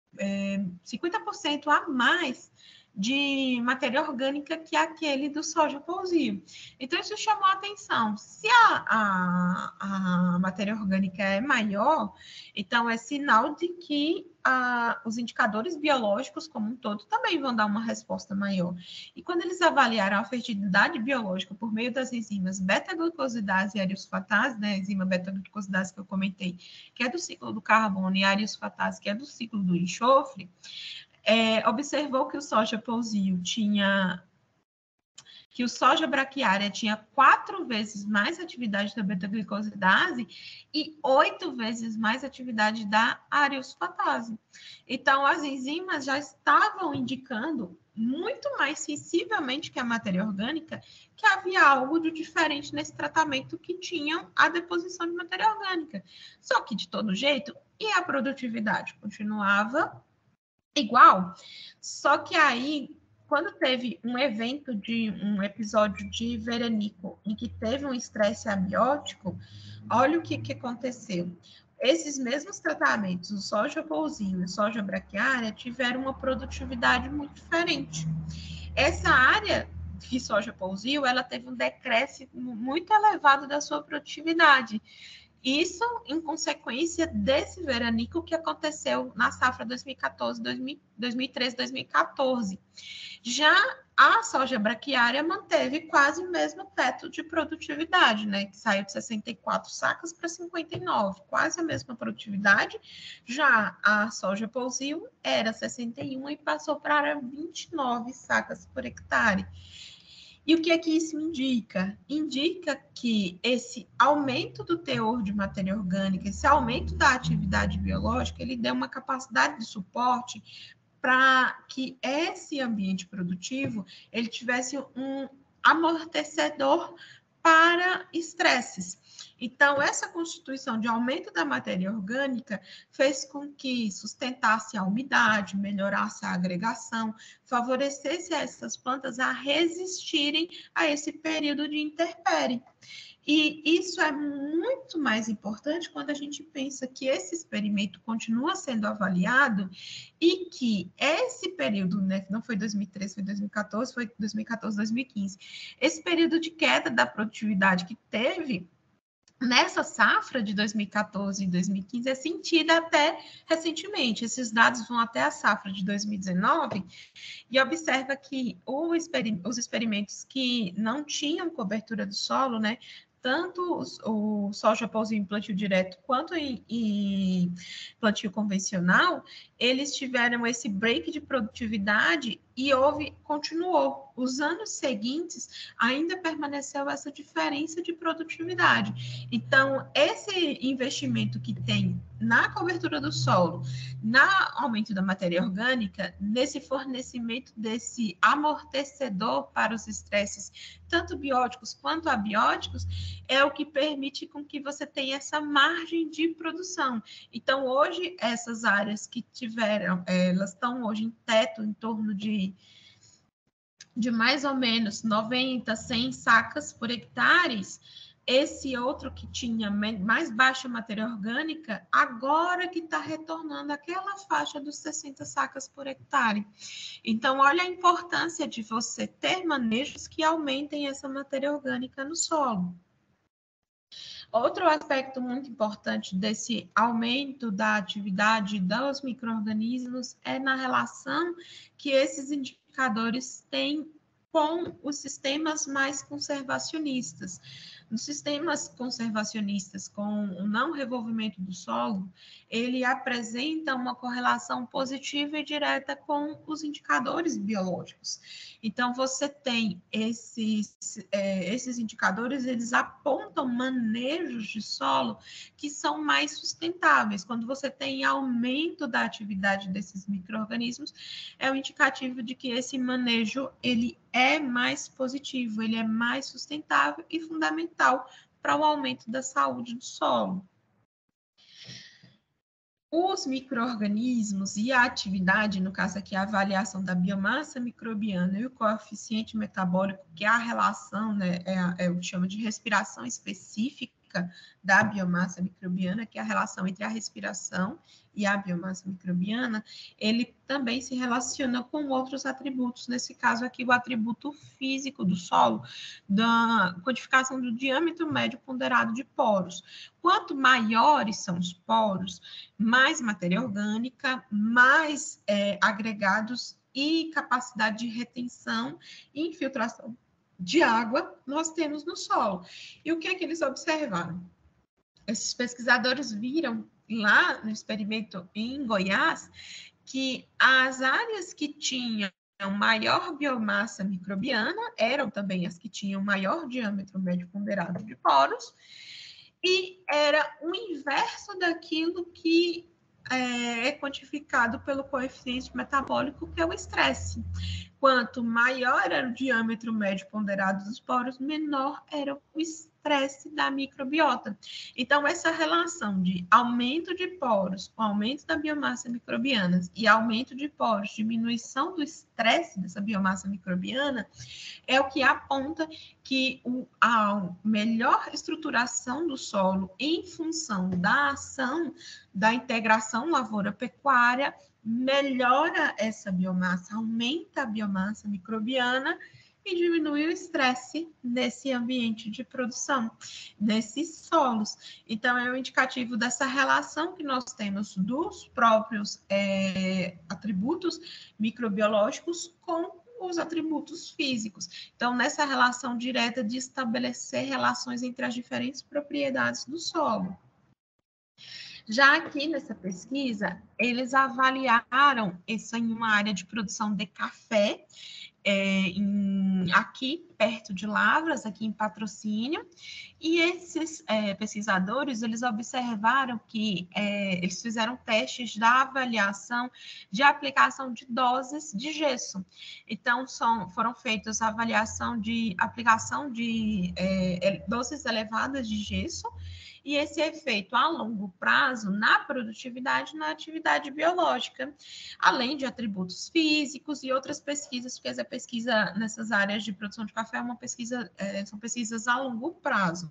50% a mais de matéria orgânica que aquele do soja pousio. Então, isso chamou a atenção. Se a matéria orgânica é maior, então é sinal de que os indicadores biológicos como um todo também vão dar uma resposta maior. E quando eles avaliaram a fertilidade biológica por meio das enzimas beta-glucosidase e ariosfatase, né, a enzima beta-glucosidase que eu comentei, que é do ciclo do carbono, e a ariosfatase, que é do ciclo do enxofre, observou que o soja pousio que o soja braquiária tinha 4 vezes mais atividade da beta-glicosidase e 8 vezes mais atividade da ariosfatase. Então, as enzimas já estavam indicando muito mais sensivelmente que a matéria orgânica que havia algo de diferente nesse tratamento que tinham a deposição de matéria orgânica. Só que, de todo jeito, e a produtividade continuava igual, só que aí, quando teve um episódio de veranico em que teve um estresse abiótico, olha o que aconteceu. Esses mesmos tratamentos, o soja pousio e o soja braquiária, tiveram uma produtividade muito diferente. Essa área de soja pousio, ela teve um decréscimo muito elevado da sua produtividade. Isso em consequência desse veranico que aconteceu na safra 2013, 2014. Já a soja braquiária manteve quase o mesmo teto de produtividade, né? Que saiu de 64 sacas para 59, quase a mesma produtividade. Já a soja pousio era 61 e passou para 29 sacas por hectare. E o que é que isso indica? Indica que esse aumento do teor de matéria orgânica, esse aumento da atividade biológica, ele deu uma capacidade de suporte para que esse ambiente produtivo ele tivesse um amortecedor para estresses. Então, essa constituição de aumento da matéria orgânica fez com que sustentasse a umidade, melhorasse a agregação, favorecesse essas plantas a resistirem a esse período de intempérie. E isso é muito mais importante quando a gente pensa que esse experimento continua sendo avaliado e que esse período, né, não foi 2013, foi 2014, foi 2014, 2015, esse período de queda da produtividade que teve nessa safra de 2014 e 2015 é sentida até recentemente. Esses dados vão até a safra de 2019 e observa que os experimentos que não tinham cobertura do solo, né, tanto o soja pouso em plantio direto quanto em plantio convencional, eles tiveram esse break de produtividade e continuou. Os anos seguintes ainda permaneceu essa diferença de produtividade. Então, esse investimento que tem na cobertura do solo, no aumento da matéria orgânica, nesse fornecimento desse amortecedor para os estresses, tanto bióticos quanto abióticos, é o que permite com que você tenha essa margem de produção. Então, hoje, essas áreas que tiveram, elas estão hoje em teto, em torno de mais ou menos 90, 100 sacas por hectares. Esse outro que tinha mais baixa matéria orgânica, agora que está retornando àquela faixa dos 60 sacas por hectare. Então, olha a importância de você ter manejos que aumentem essa matéria orgânica no solo. Outro aspecto muito importante desse aumento da atividade dos micro-organismos é na relação que esses indicadores têm com os sistemas mais conservacionistas. Nos sistemas conservacionistas com o não revolvimento do solo, ele apresenta uma correlação positiva e direta com os indicadores biológicos. Então, você tem esses indicadores, eles apontam manejos de solo que são mais sustentáveis. Quando você tem aumento da atividade desses micro-organismos, é um indicativo de que esse manejo ele é mais positivo, ele é mais sustentável e fundamental para o aumento da saúde do solo. Os micro-organismos e a atividade, no caso aqui a avaliação da biomassa microbiana e o coeficiente metabólico, que é a relação, né, eu chamo de respiração específica da biomassa microbiana, que é a relação entre a respiração e a biomassa microbiana, ele também se relaciona com outros atributos, nesse caso aqui o atributo físico do solo, da codificação do diâmetro médio ponderado de poros. Quanto maiores são os poros, mais matéria orgânica, mais agregados e capacidade de retenção e infiltração de água nós temos no solo. E o que é que eles observaram? Esses pesquisadores viram lá no experimento em Goiás que as áreas que tinham maior biomassa microbiana eram também as que tinham maior diâmetro médio ponderado de poros, e era o inverso daquilo que é quantificado pelo coeficiente metabólico, que é o estresse. Quanto maior era o diâmetro médio ponderado dos poros, menor era o estresse da microbiota. Então, essa relação de aumento de poros, com aumento da biomassa microbiana e aumento de poros, diminuição do estresse dessa biomassa microbiana, é o que aponta que a melhor estruturação do solo em função da ação da integração lavoura-pecuária melhora essa biomassa, aumenta a biomassa microbiana e diminui o estresse nesse ambiente de produção, nesses solos. Então, é um indicativo dessa relação que nós temos dos próprios atributos microbiológicos com os atributos físicos. Então, nessa relação direta de estabelecer relações entre as diferentes propriedades do solo. Já aqui nessa pesquisa, eles avaliaram isso em uma área de produção de café, aqui perto de Lavras, aqui em Patrocínio, e esses pesquisadores, eles observaram que eles fizeram testes da avaliação de aplicação de doses de gesso. Então, foram feitas a avaliação de aplicação de doses elevadas de gesso, e esse efeito a longo prazo na produtividade, na atividade biológica, além de atributos físicos e outras pesquisas, porque essa pesquisa nessas áreas de produção de café são pesquisas a longo prazo.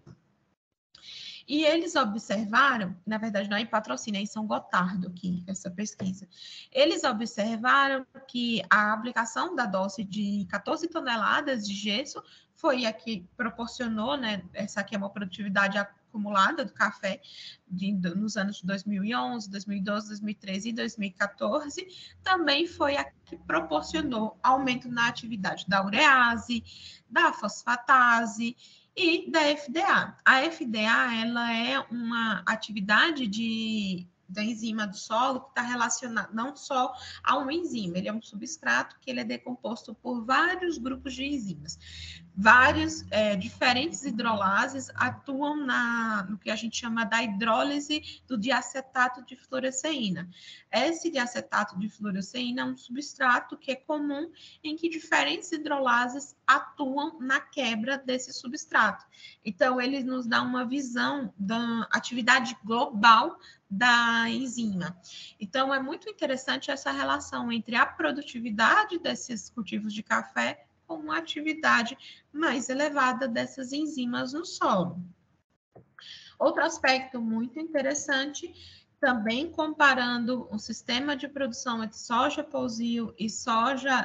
E eles observaram, na verdade, não é em Patrocínio, é em São Gotardo aqui, essa pesquisa. Eles observaram que a aplicação da dose de 14 toneladas de gesso foi a que proporcionou, né? Essa aqui é uma produtividade acumulada do café nos anos de 2011, 2012, 2013 e 2014, também foi a que proporcionou aumento na atividade da urease, da fosfatase e da FDA. A FDA, ela é uma atividade da enzima do solo que está relacionada não só a uma enzima, ele é um substrato que ele é decomposto por vários grupos de enzimas. Vários diferentes hidrolases atuam no que a gente chama da hidrólise do diacetato de fluoresceína. Esse diacetato de fluoresceína é um substrato que é comum em que diferentes hidrolases atuam na quebra desse substrato. Então, ele nos dá uma visão da atividade global da enzima. Então, é muito interessante essa relação entre a produtividade desses cultivos de café com uma atividade mais elevada dessas enzimas no solo. Outro aspecto muito interessante, também comparando o sistema de produção entre soja pousio e soja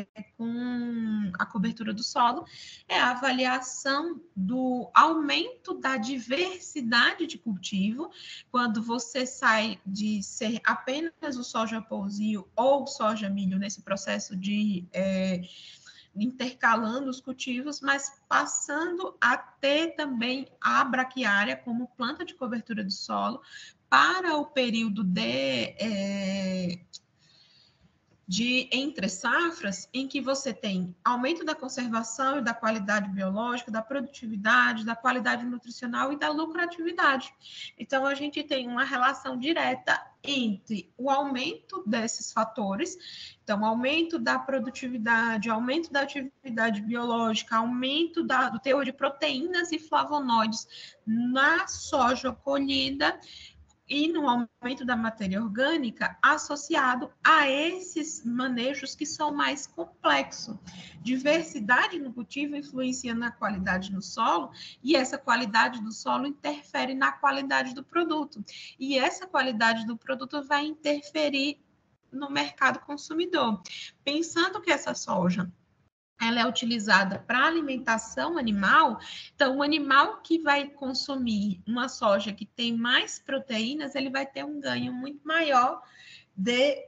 com a cobertura do solo, é a avaliação do aumento da diversidade de cultivo, quando você sai de ser apenas o soja pousio ou soja milho nesse processo de intercalando os cultivos, mas passando a ter também a braquiária como planta de cobertura do solo para o período de entre safras, em que você tem aumento da conservação e da qualidade biológica, da produtividade, da qualidade nutricional e da lucratividade. Então, a gente tem uma relação direta entre o aumento desses fatores, então, aumento da produtividade, aumento da atividade biológica, aumento do teor de proteínas e flavonoides na soja colhida, e no aumento da matéria orgânica associado a esses manejos que são mais complexos. Diversidade no cultivo influencia na qualidade do solo, e essa qualidade do solo interfere na qualidade do produto. E essa qualidade do produto vai interferir no mercado consumidor. Pensando que essa soja ela é utilizada para alimentação animal, então o animal que vai consumir uma soja que tem mais proteínas, ele vai ter um ganho muito maior de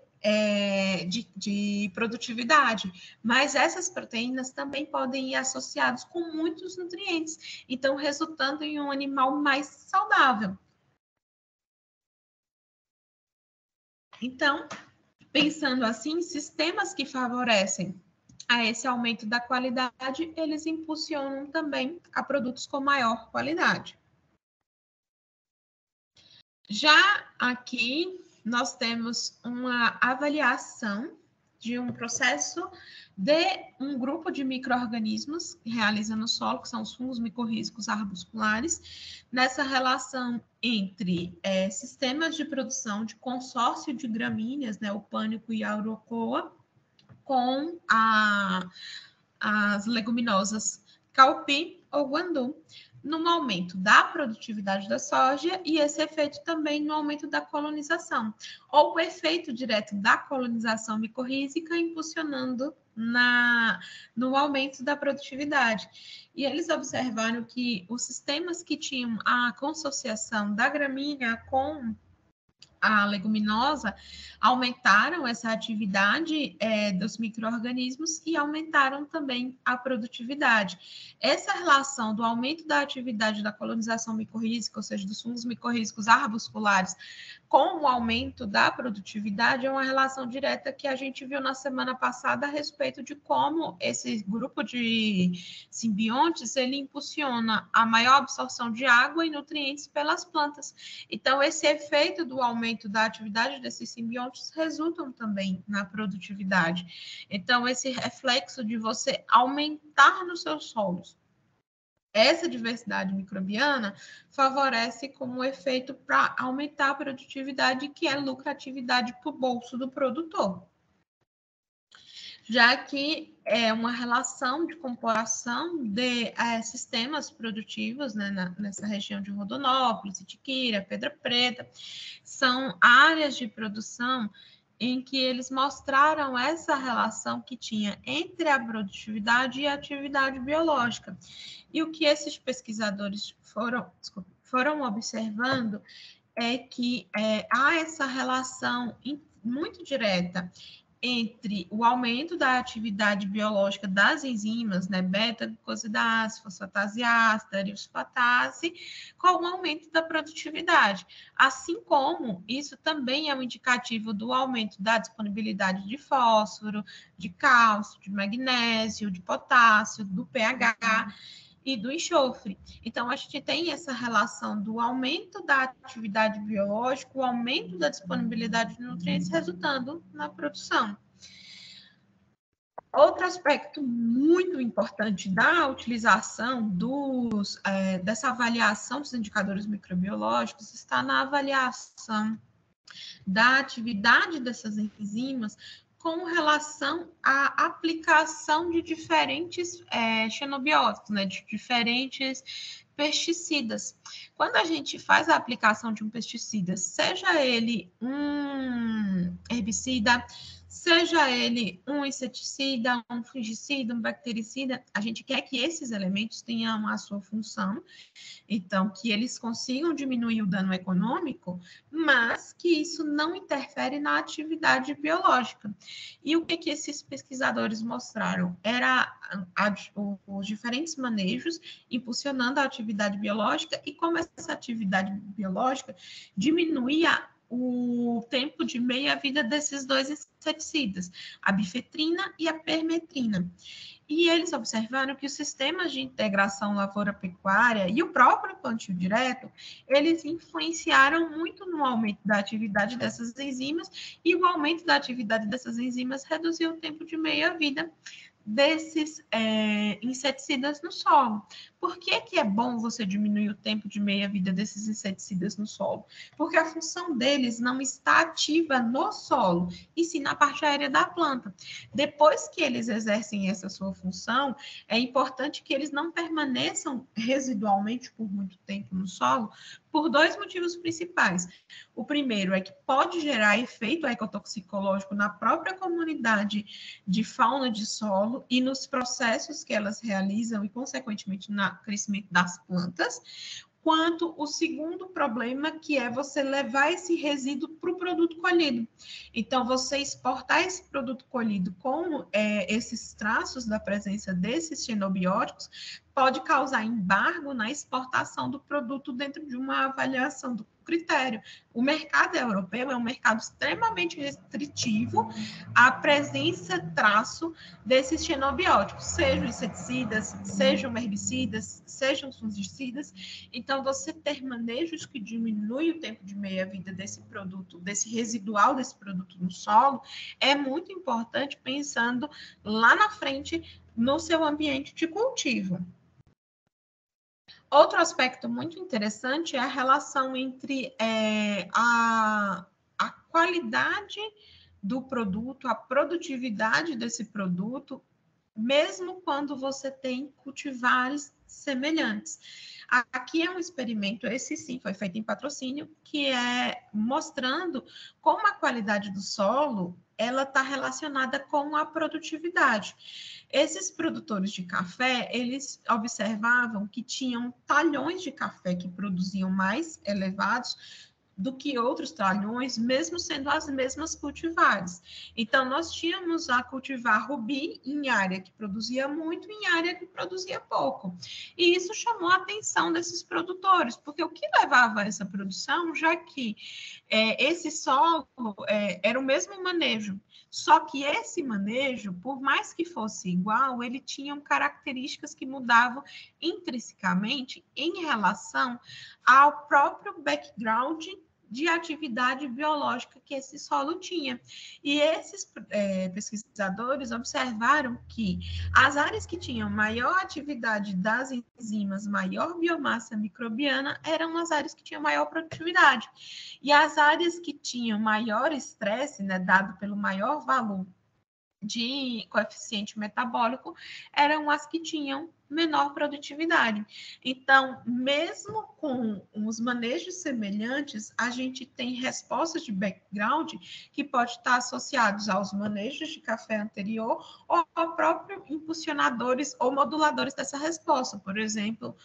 produtividade, mas essas proteínas também podem ir associadas com muitos nutrientes, então resultando em um animal mais saudável. Então, pensando assim, sistemas que favorecem a esse aumento da qualidade, eles impulsionam também a produtos com maior qualidade. Já aqui, nós temos uma avaliação de um processo de um grupo de micro-organismos que realiza no solo, que são os fungos micorrízicos arbusculares, nessa relação entre sistemas de produção de consórcio de gramíneas, né, o pânico e a urocoa, com as leguminosas caupi ou guandu, no aumento da produtividade da soja e esse efeito também no aumento da colonização, ou o efeito direto da colonização micorrízica impulsionando no aumento da produtividade. E eles observaram que os sistemas que tinham a consociação da gramínea com a leguminosa, aumentaram essa atividade dos micro-organismos e aumentaram também a produtividade. Essa relação do aumento da atividade da colonização micorrízica, ou seja, dos fungos micorrízicos arbusculares, com o aumento da produtividade, é uma relação direta que a gente viu na semana passada a respeito de como esse grupo de simbiontes, ele impulsiona a maior absorção de água e nutrientes pelas plantas. Então, esse efeito do aumento da atividade desses simbiontes resultam também na produtividade. Então, esse reflexo de você aumentar nos seus solos essa diversidade microbiana favorece como efeito para aumentar a produtividade, que é lucratividade para o bolso do produtor. Já que é uma relação de comparação de sistemas produtivos, né, nessa região de Rondonópolis, Itiquira, Pedra Preta, são áreas de produção em que eles mostraram essa relação que tinha entre a produtividade e a atividade biológica. E o que esses pesquisadores foram observando é que há essa relação muito direta entre o aumento da atividade biológica das enzimas, né, beta-glucosidase, fosfatase-ácida, ariospatase, com o aumento da produtividade. Assim como isso também é um indicativo do aumento da disponibilidade de fósforo, de cálcio, de magnésio, de potássio, do pH e do enxofre. Então, a gente tem essa relação do aumento da atividade biológica, o aumento da disponibilidade de nutrientes, resultando na produção. Outro aspecto muito importante da utilização dessa avaliação dos indicadores microbiológicos está na avaliação da atividade dessas enzimas com relação à aplicação de diferentes xenobióticos, né, de diferentes pesticidas. Quando a gente faz a aplicação de um pesticida, seja ele um herbicida, seja ele um inseticida, um fungicida, um bactericida, a gente quer que esses elementos tenham a sua função, então, que eles consigam diminuir o dano econômico, mas que isso não interfere na atividade biológica. E o que esses pesquisadores mostraram? Era os diferentes manejos impulsionando a atividade biológica e como essa atividade biológica diminuía o tempo de meia-vida desses dois inseticidas, a bifetrina e a permetrina. E eles observaram que os sistemas de integração lavoura-pecuária e o próprio plantio direto, eles influenciaram muito no aumento da atividade dessas enzimas, e o aumento da atividade dessas enzimas reduziu o tempo de meia-vida desses inseticidas no solo. Por que é bom você diminuir o tempo de meia-vida desses inseticidas no solo? Porque a função deles não está ativa no solo, e sim na parte aérea da planta. Depois que eles exercem essa sua função, é importante que eles não permaneçam residualmente por muito tempo no solo, por dois motivos principais. O primeiro é que pode gerar efeito ecotoxicológico na própria comunidade de fauna de solo e nos processos que elas realizam e, consequentemente, no crescimento das plantas, quanto o segundo problema, que é você levar esse resíduo para o produto colhido. Então, você exportar esse produto colhido com esses traços da presença desses xenobióticos pode causar embargo na exportação do produto dentro de uma avaliação do critério. O mercado europeu é um mercado extremamente restritivo à presença, traço desses xenobióticos, sejam inseticidas, sejam herbicidas, sejam fungicidas. Então, você ter manejos que diminuem o tempo de meia-vida desse produto, desse residual desse produto no solo, é muito importante pensando lá na frente no seu ambiente de cultivo. Outro aspecto muito interessante é a relação entre a qualidade do produto, a produtividade desse produto, mesmo quando você tem cultivares semelhantes. Aqui é um experimento, esse sim foi feito em patrocínio, que é mostrando como a qualidade do solo ela está relacionada com a produtividade. Esses produtores de café, eles observavam que tinham talhões de café que produziam mais elevados do que outros talhões, mesmo sendo as mesmas cultivares. Então, nós tínhamos a cultivar rubi em área que produzia muito e em área que produzia pouco. E isso chamou a atenção desses produtores, porque o que levava a essa produção, já que esse solo era o mesmo manejo, só que esse manejo, por mais que fosse igual, ele tinha características que mudavam intrinsecamente em relação ao próprio background de atividade biológica que esse solo tinha. E esses pesquisadores observaram que as áreas que tinham maior atividade das enzimas, maior biomassa microbiana, eram as áreas que tinham maior produtividade. E as áreas que tinham maior estresse, né, dado pelo maior valor de coeficiente metabólico, eram as que tinham menor produtividade. Então, mesmo com os manejos semelhantes, a gente tem respostas de background que pode estar associados aos manejos de café anterior ou a próprios impulsionadores ou moduladores dessa resposta. Por exemplo,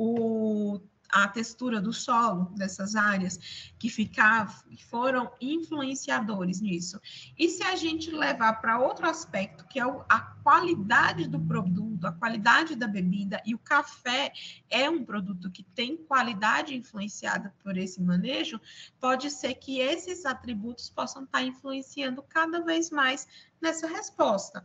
a textura do solo dessas áreas que foram influenciadores nisso. E se a gente levar para outro aspecto, que é a qualidade do produto, a qualidade da bebida, e o café é um produto que tem qualidade influenciada por esse manejo, pode ser que esses atributos possam estar influenciando cada vez mais nessa resposta.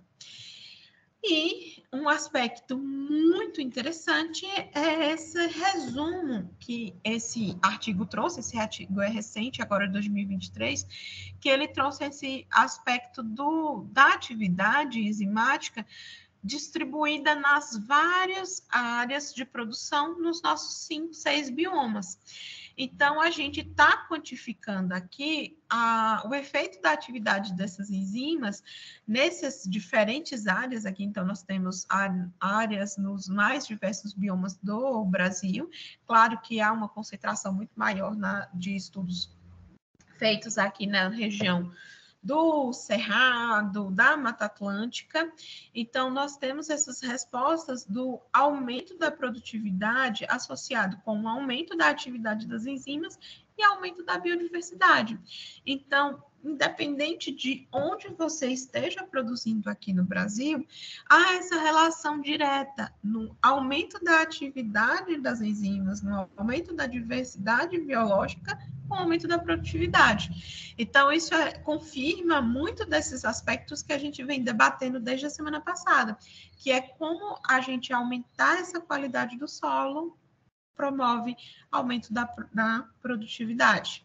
E um aspecto muito interessante é esse resumo que esse artigo trouxe, esse artigo é recente, agora de 2023, que ele trouxe esse aspecto da atividade enzimática distribuída nas várias áreas de produção nos nossos 5, 6 biomas. Então, a gente está quantificando aqui o efeito da atividade dessas enzimas nessas diferentes áreas aqui. Então, nós temos áreas nos mais diversos biomas do Brasil. Claro que há uma concentração muito maior de estudos feitos aqui na região do Cerrado, da Mata Atlântica. Então, nós temos essas respostas do aumento da produtividade associado com o aumento da atividade das enzimas e aumento da biodiversidade. Então, independente de onde você esteja produzindo aqui no Brasil, há essa relação direta no aumento da atividade das enzimas, no aumento da diversidade biológica, com o aumento da produtividade. Então, isso confirma muito desses aspectos que a gente vem debatendo desde a semana passada, que é como a gente aumentar essa qualidade do solo promove aumento da produtividade.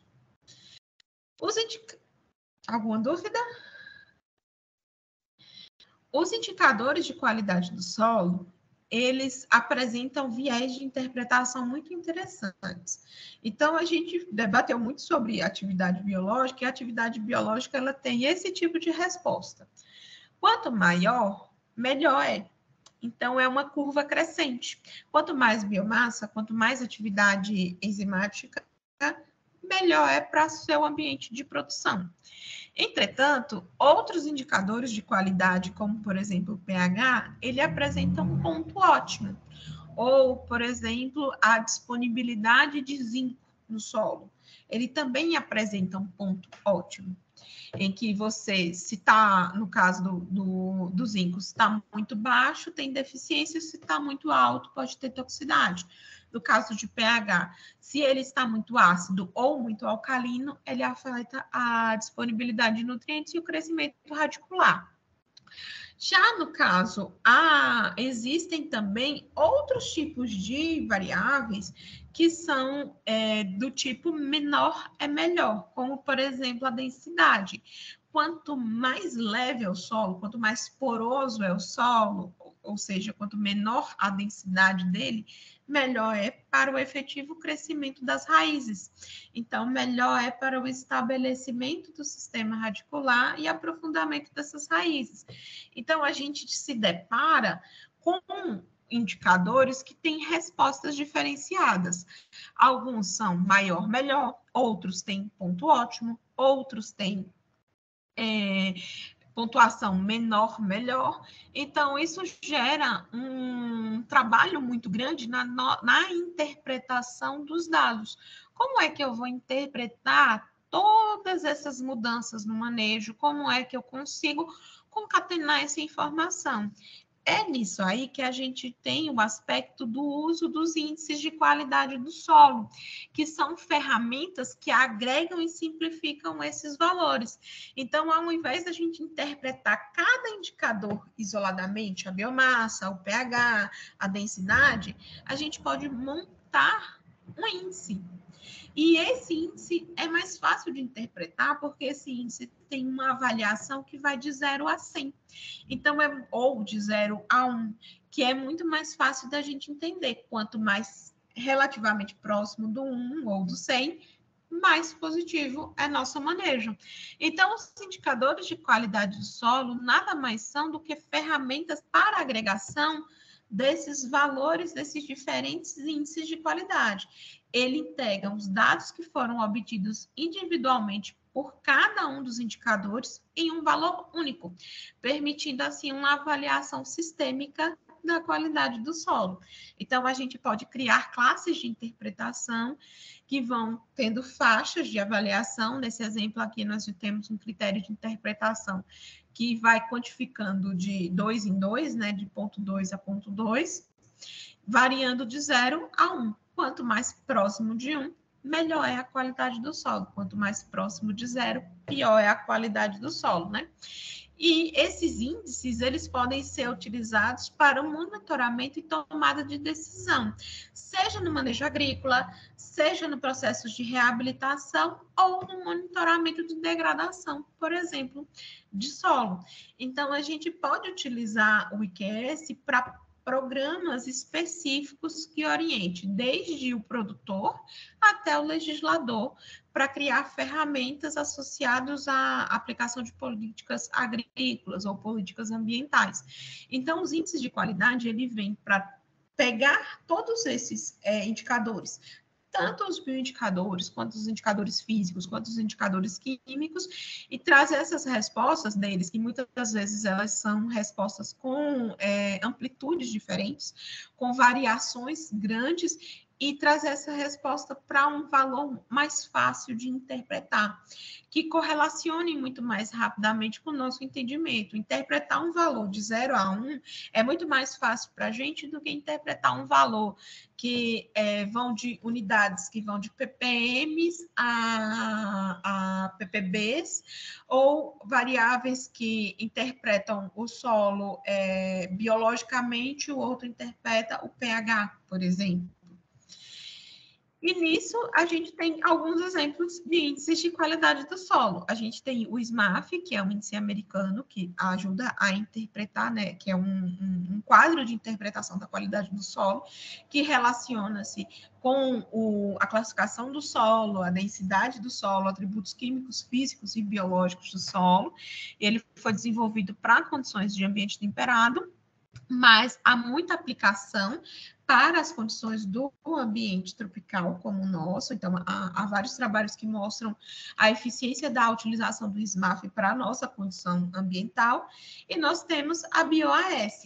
Alguma dúvida? Os indicadores de qualidade do solo, eles apresentam viés de interpretação muito interessantes. Então, a gente debateu muito sobre atividade biológica, e a atividade biológica ela tem esse tipo de resposta. Quanto maior, melhor é. Então, é uma curva crescente. Quanto mais biomassa, quanto mais atividade enzimática, melhor é para o seu ambiente de produção. Entretanto, outros indicadores de qualidade, como, por exemplo, o pH, ele apresenta um ponto ótimo. Ou, por exemplo, a disponibilidade de zinco no solo. Ele também apresenta um ponto ótimo, em que você, se está, no caso do zinco, se está muito baixo, tem deficiência, se está muito alto, pode ter toxicidade. No caso de pH, se ele está muito ácido ou muito alcalino, ele afeta a disponibilidade de nutrientes e o crescimento radicular. Já no caso, existem também outros tipos de variáveis que são do tipo menor é melhor, como, por exemplo, a densidade. Quanto mais leve é o solo, quanto mais poroso é o solo, ou seja, quanto menor a densidade dele, melhor é para o efetivo crescimento das raízes. Então, melhor é para o estabelecimento do sistema radicular e aprofundamento dessas raízes. Então, a gente se depara com indicadores que têm respostas diferenciadas. Alguns são maior, melhor, outros têm ponto ótimo, outros têm pontuação menor, melhor. Então, isso gera um trabalho muito grande na interpretação dos dados. Como é que eu vou interpretar todas essas mudanças no manejo? Como é que eu consigo concatenar essa informação? É nisso aí que a gente tem o aspecto do uso dos índices de qualidade do solo, que são ferramentas que agregam e simplificam esses valores. Então, ao invés da gente interpretar cada indicador isoladamente, a biomassa, o pH, a densidade, a gente pode montar um índice. E esse índice é mais fácil de interpretar, porque esse índice tem uma avaliação que vai de 0 a 100. Então, ou de 0 a 1, que é muito mais fácil da gente entender. Quanto mais relativamente próximo do 1 ou do 100, mais positivo é nosso manejo. Então, os indicadores de qualidade do solo nada mais são do que ferramentas para agregação desses valores, desses diferentes índices de qualidade. Ele integra os dados que foram obtidos individualmente por cada um dos indicadores em um valor único, permitindo assim uma avaliação sistêmica da qualidade do solo. Então, a gente pode criar classes de interpretação que vão tendo faixas de avaliação. Nesse exemplo aqui, nós temos um critério de interpretação que vai quantificando de 2 em 2, né, de ponto 2 a ponto 2, variando de 0 a 1. Quanto mais próximo de 1, melhor é a qualidade do solo. Quanto mais próximo de 0, pior é a qualidade do solo, né? E esses índices, eles podem ser utilizados para o monitoramento e tomada de decisão, seja no manejo agrícola, seja no processo de reabilitação ou no monitoramento de degradação, por exemplo, de solo. Então, a gente pode utilizar o IQS para programas específicos que orientem desde o produtor até o legislador para criar ferramentas associadas à aplicação de políticas agrícolas ou políticas ambientais. Então, os índices de qualidade, ele vem para pegar todos esses indicadores, tanto os bioindicadores, quanto os indicadores físicos, quanto os indicadores químicos, e trazer essas respostas deles, que muitas vezes elas são respostas com amplitudes diferentes, com variações grandes, e trazer essa resposta para um valor mais fácil de interpretar, que correlacione muito mais rapidamente com o nosso entendimento. Interpretar um valor de 0 a 1 é muito mais fácil para a gente do que interpretar um valor que vão de unidades que vão de ppms a ppbs, ou variáveis que interpretam o solo biologicamente, o outro interpreta o pH, por exemplo. E nisso, a gente tem alguns exemplos de índices de qualidade do solo. A gente tem o SMAF, que é um índice americano, que ajuda a interpretar, né, que é um quadro de interpretação da qualidade do solo, que relaciona-se com a classificação do solo, a densidade do solo, atributos químicos, físicos e biológicos do solo. Ele foi desenvolvido para condições de ambiente temperado, mas há muita aplicação para as condições do ambiente tropical como o nosso. Então, há vários trabalhos que mostram a eficiência da utilização do SMAF para a nossa condição ambiental. E nós temos a BioAS,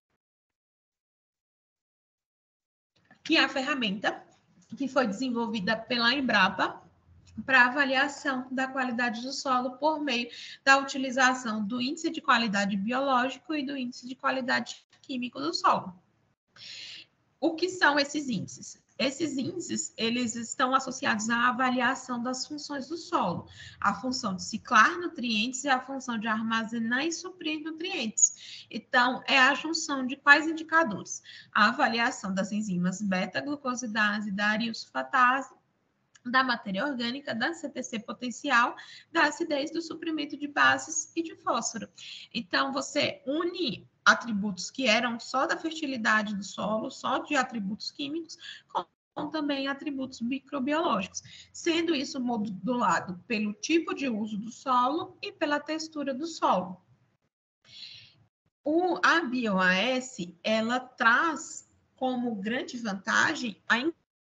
que é a ferramenta que foi desenvolvida pela Embrapa para avaliação da qualidade do solo por meio da utilização do índice de qualidade biológico e do índice de qualidade químico do solo. O que são esses índices? Esses índices, eles estão associados à avaliação das funções do solo, a função de ciclar nutrientes e a função de armazenar e suprir nutrientes. Então, é a junção de quais indicadores? A avaliação das enzimas beta-glucosidase, da ariosulfatase, da matéria orgânica, da CTC potencial, da acidez, do suprimento de bases e de fósforo. Então, você une atributos que eram só da fertilidade do solo, só de atributos químicos, com também atributos microbiológicos, sendo isso modulado pelo tipo de uso do solo e pela textura do solo. A BioAS, ela traz como grande vantagem a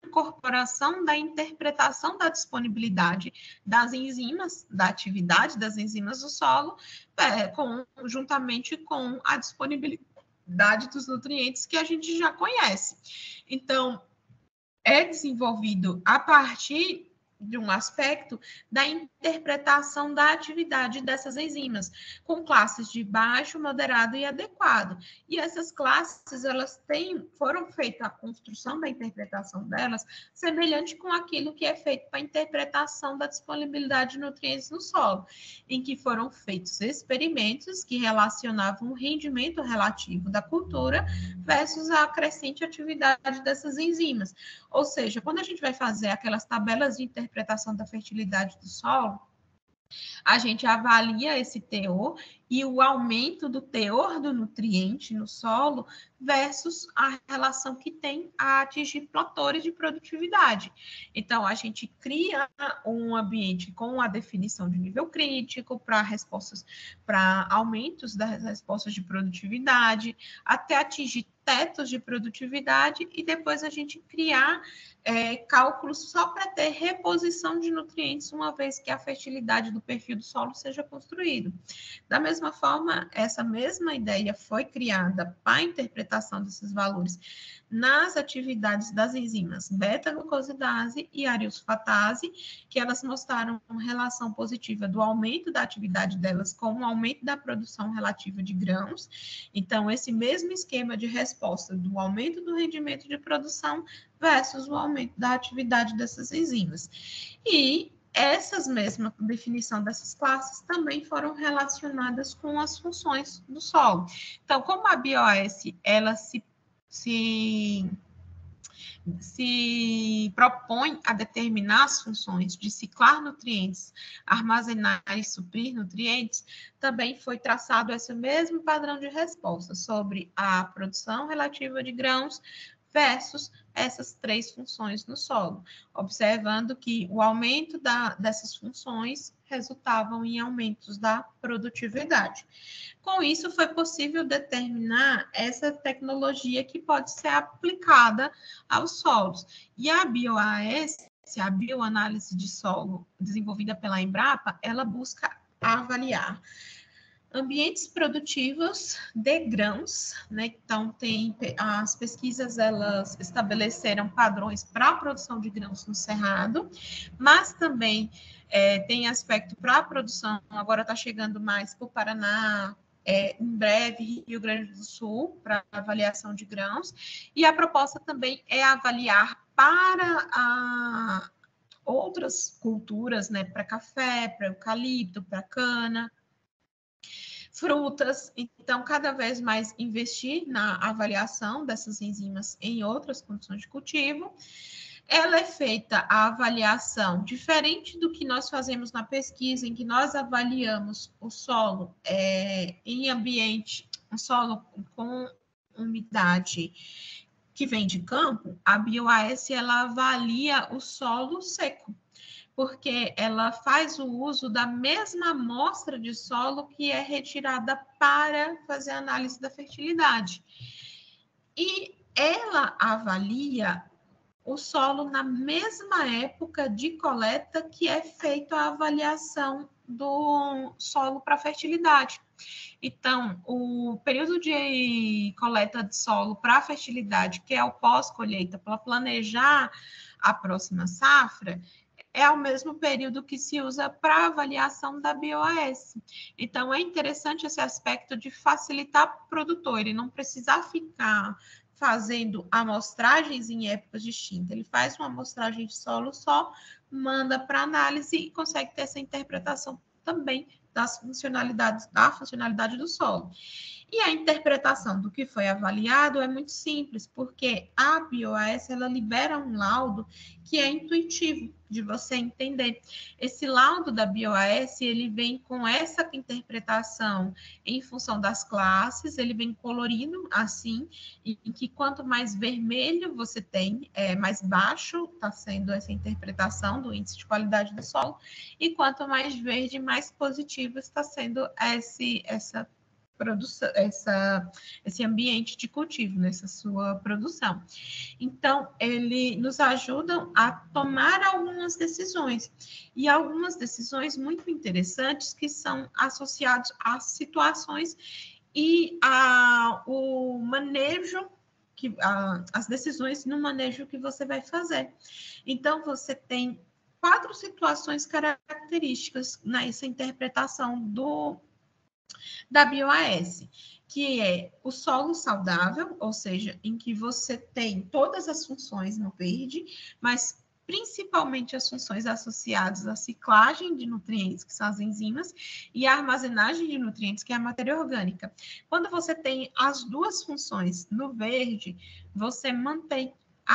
incorporação da interpretação da disponibilidade das enzimas, da atividade das enzimas do solo, juntamente com a disponibilidade dos nutrientes que a gente já conhece. Então, é desenvolvido a partir de um aspecto da interpretação da atividade dessas enzimas, com classes de baixo, moderado e adequado. E essas classes, foram feitas a construção da interpretação delas semelhante com aquilo que é feito para a interpretação da disponibilidade de nutrientes no solo, em que foram feitos experimentos que relacionavam o rendimento relativo da cultura versus a crescente atividade dessas enzimas. Ou seja, quando a gente vai fazer aquelas tabelas de interpretação da fertilidade do solo, a gente avalia esse teor e o aumento do teor do nutriente no solo versus a relação que tem a atingir platôs de produtividade. Então, a gente cria um ambiente com a definição de nível crítico para aumentos das respostas de produtividade, até atingir tetos de produtividade e depois a gente criar cálculos só para ter reposição de nutrientes, uma vez que a fertilidade do perfil do solo seja construído. Da mesma forma, essa mesma ideia foi criada para a interpretação desses valores nas atividades das enzimas beta-glucosidase e arilsulfatase, que elas mostraram uma relação positiva do aumento da atividade delas com o aumento da produção relativa de grãos. Então, esse mesmo esquema de resposta do aumento do rendimento de produção versus o aumento da atividade dessas enzimas. E essas mesmas definição dessas classes também foram relacionadas com as funções do solo. Então, como a BIOS, ela se propõe a determinar as funções de ciclar nutrientes, armazenar e suprir nutrientes, também foi traçado esse mesmo padrão de resposta sobre a produção relativa de grãos versus essas três funções no solo, observando que o aumento dessas funções resultavam em aumentos da produtividade. Com isso, foi possível determinar essa tecnologia que pode ser aplicada aos solos. E a BioAS, a bioanálise de solo, desenvolvida pela Embrapa, ela busca avaliar ambientes produtivos de grãos, né? Então, as pesquisas, elas estabeleceram padrões para a produção de grãos no Cerrado, mas também tem aspecto para a produção, agora está chegando mais para o Paraná, em breve, Rio Grande do Sul, para avaliação de grãos, e a proposta também é avaliar para outras culturas, né? Para café, para eucalipto, para cana, frutas, então cada vez mais investir na avaliação dessas enzimas em outras condições de cultivo. Ela é feita a avaliação diferente do que nós fazemos na pesquisa, em que nós avaliamos o solo em ambiente, um solo com umidade que vem de campo. A BioAS, ela avalia o solo seco, porque ela faz o uso da mesma amostra de solo que é retirada para fazer a análise da fertilidade. E ela avalia o solo na mesma época de coleta que é feita a avaliação do solo para fertilidade. Então, o período de coleta de solo para fertilidade, que é o pós-colheita, para planejar a próxima safra, é o mesmo período que se usa para avaliação da BioAS. Então, é interessante esse aspecto de facilitar para o produtor, ele não precisar ficar fazendo amostragens em épocas distintas. Ele faz uma amostragem de solo só, manda para análise e consegue ter essa interpretação também da funcionalidade do solo. E a interpretação do que foi avaliado é muito simples, porque a BioAS, ela libera um laudo que é intuitivo de você entender. Esse laudo da BioAS, ele vem com essa interpretação em função das classes, ele vem colorido assim, em que quanto mais vermelho você tem, mais baixo está sendo essa interpretação do índice de qualidade do solo, e quanto mais verde, mais positivo está sendo essa esse ambiente de cultivo, nessa sua produção. Então, ele nos ajuda a tomar algumas decisões, e algumas decisões muito interessantes que são associadas às situações e o manejo, as decisões no manejo que você vai fazer. Então, você tem 4 situações características nessa interpretação da BioAS, que é o solo saudável, ou seja, em que você tem todas as funções no verde, mas principalmente as funções associadas à ciclagem de nutrientes, que são as enzimas, e a armazenagem de nutrientes, que é a matéria orgânica. Quando você tem as duas funções no verde, você mantém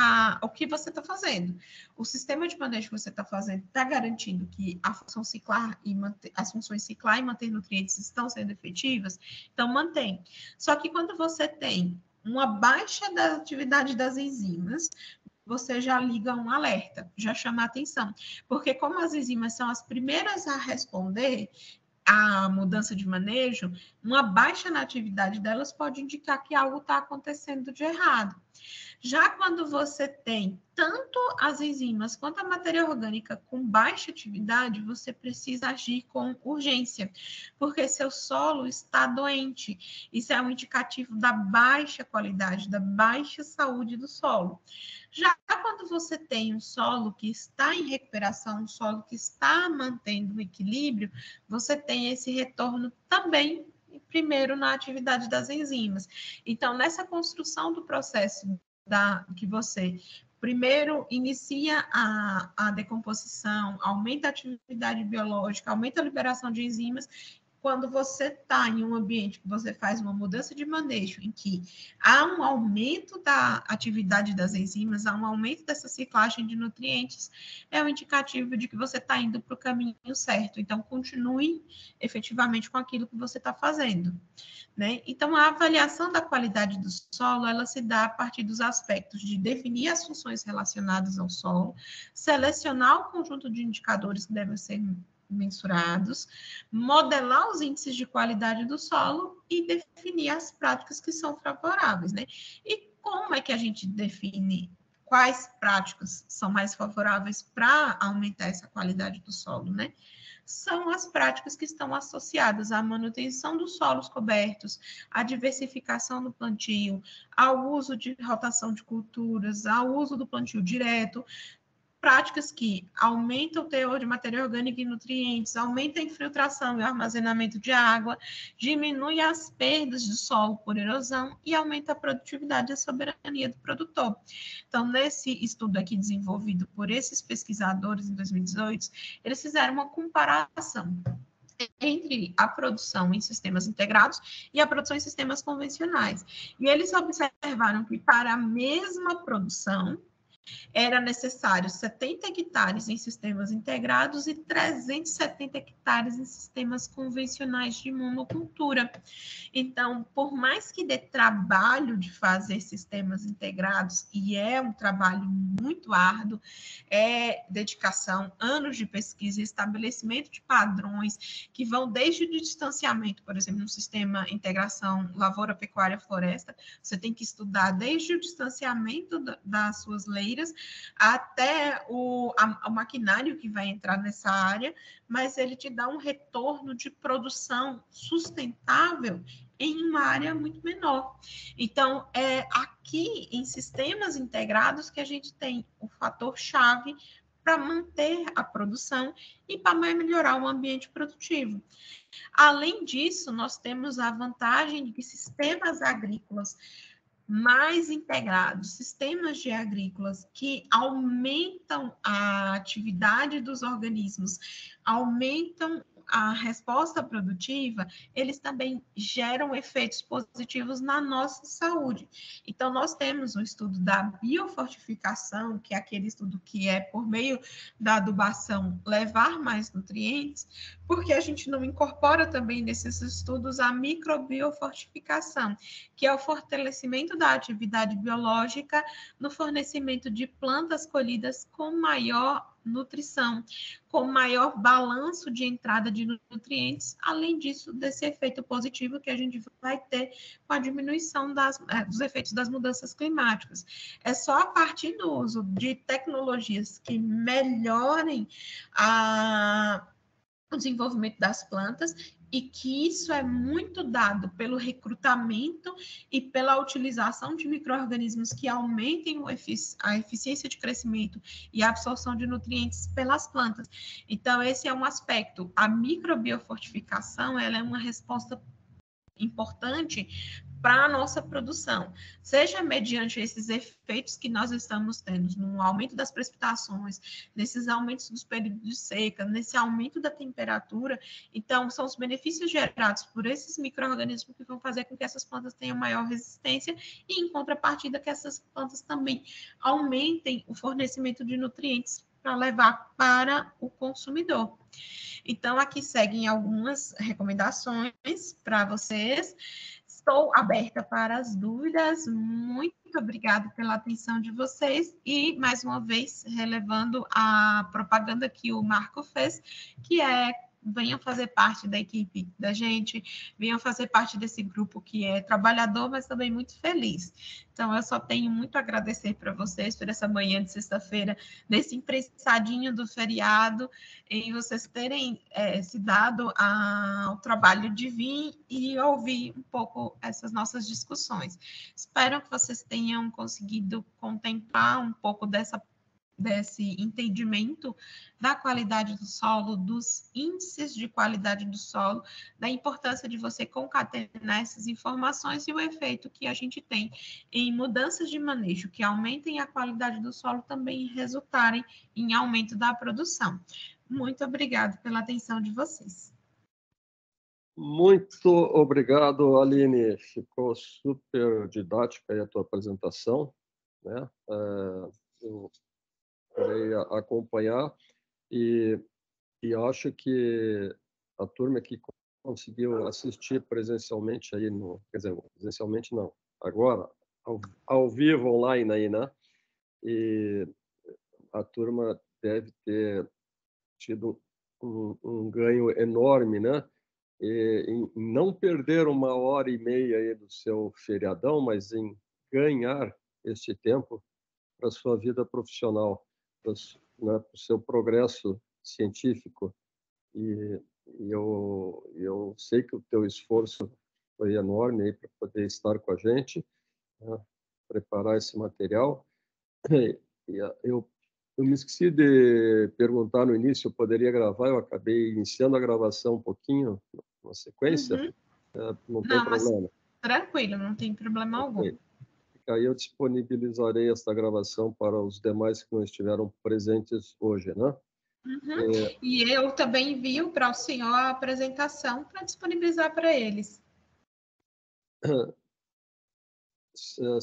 o que você está fazendo. O sistema de manejo que você está fazendo está garantindo que a função ciclar e as funções ciclar e manter nutrientes estão sendo efetivas, então mantém. Só que quando você tem uma baixa da atividade das enzimas, você já liga um alerta, já chama a atenção. Porque como as enzimas são as primeiras a responder à mudança de manejo, uma baixa na atividade delas pode indicar que algo está acontecendo de errado. Já quando você tem tanto as enzimas quanto a matéria orgânica com baixa atividade, você precisa agir com urgência, porque seu solo está doente. Isso é um indicativo da baixa qualidade, da baixa saúde do solo. Já quando você tem um solo que está em recuperação, um solo que está mantendo o equilíbrio, você tem esse retorno também primeiro na atividade das enzimas. Então, nessa construção do processo que você primeiro inicia a decomposição, aumenta a atividade biológica, aumenta a liberação de enzimas. Quando você está em um ambiente que você faz uma mudança de manejo, em que há um aumento da atividade das enzimas, há um aumento dessa ciclagem de nutrientes, é um indicativo de que você está indo para o caminho certo. Então, continue efetivamente com aquilo que você está fazendo. Né? Então, a avaliação da qualidade do solo, ela se dá a partir dos aspectos de definir as funções relacionadas ao solo, selecionar o conjunto de indicadores que devem ser mensurados, modelar os índices de qualidade do solo e definir as práticas que são favoráveis, né? E como é que a gente define quais práticas são mais favoráveis para aumentar essa qualidade do solo, né? São as práticas que estão associadas à manutenção dos solos cobertos, à diversificação do plantio, ao uso de rotação de culturas, ao uso do plantio direto, práticas que aumentam o teor de matéria orgânica e nutrientes, aumentam a infiltração e armazenamento de água, diminui as perdas de solo por erosão e aumenta a produtividade e a soberania do produtor. Então, nesse estudo aqui desenvolvido por esses pesquisadores em 2018, eles fizeram uma comparação entre a produção em sistemas integrados e a produção em sistemas convencionais. E eles observaram que para a mesma produção, era necessário 70 hectares em sistemas integrados e 370 hectares em sistemas convencionais de monocultura. Então, por mais que dê trabalho de fazer sistemas integrados, e é um trabalho muito árduo, é dedicação, anos de pesquisa e estabelecimento de padrões que vão desde o distanciamento, por exemplo, no sistema integração lavoura, pecuária, floresta, você tem que estudar desde o distanciamento das suas leiras até o maquinário que vai entrar nessa área, mas ele te dá um retorno de produção sustentável em uma área muito menor. Então, é aqui em sistemas integrados que a gente tem o fator-chave para manter a produção e para melhorar o ambiente produtivo. Além disso, nós temos a vantagem de que sistemas agrícolas mais integrados, sistemas de agrícolas que aumentam a atividade dos organismos, aumentam a resposta produtiva, eles também geram efeitos positivos na nossa saúde. Então, nós temos um estudo da biofortificação, que é aquele estudo que é por meio da adubação levar mais nutrientes, porque a gente não incorpora também nesses estudos a microbiofortificação, que é o fortalecimento da atividade biológica no fornecimento de plantas colhidas com maior nutrição, com maior balanço de entrada de nutrientes, além disso, desse efeito positivo que a gente vai ter com a diminuição dos efeitos das mudanças climáticas. É só a partir do uso de tecnologias que melhorem o desenvolvimento das plantas e que isso é muito dado pelo recrutamento e pela utilização de micro-organismos que aumentem a eficiência de crescimento e a absorção de nutrientes pelas plantas. Então, esse é um aspecto. A microbiofortificação, ela é uma resposta importante para a nossa produção, seja mediante esses efeitos que nós estamos tendo no aumento das precipitações, nesses aumentos dos períodos de seca, nesse aumento da temperatura. Então, são os benefícios gerados por esses micro-organismos que vão fazer com que essas plantas tenham maior resistência e, em contrapartida, que essas plantas também aumentem o fornecimento de nutrientes para levar para o consumidor. Então, aqui seguem algumas recomendações para vocês. Estou aberta para as dúvidas. Muito obrigada pela atenção de vocês. E, mais uma vez, relevando a propaganda que o Marco fez, que é: venham fazer parte da equipe da gente, venham fazer parte desse grupo que é trabalhador, mas também muito feliz. Então, eu só tenho muito a agradecer para vocês por essa manhã de sexta-feira, nesse impressadinho do feriado, em vocês terem se dado ao trabalho de vir e ouvir um pouco essas nossas discussões. Espero que vocês tenham conseguido contemplar um pouco desse entendimento da qualidade do solo, dos índices de qualidade do solo, da importância de você concatenar essas informações e o efeito que a gente tem em mudanças de manejo que aumentem a qualidade do solo também resultarem em aumento da produção. Muito obrigada pela atenção de vocês. Muito obrigado, Aline. Ficou super didática aí a tua apresentação, né? Eu irei acompanhar e acho que a turma que conseguiu assistir presencialmente aí quer dizer, presencialmente não, agora ao vivo online aí, né? E a turma deve ter tido um ganho enorme, né? E em não perder 1h30 aí do seu feriadão, mas em ganhar esse tempo para a sua vida profissional, para o seu progresso científico. E eu sei que o teu esforço foi enorme aí para poder estar com a gente, né? Preparar esse material. E eu me esqueci de perguntar no início, eu poderia gravar, eu acabei iniciando a gravação um pouquinho na sequência. Não tem problema. Tranquilo, não tem problema algum. Aí eu disponibilizarei esta gravação para os demais que não estiveram presentes hoje, né? E eu também envio para o senhor a apresentação para disponibilizar para eles.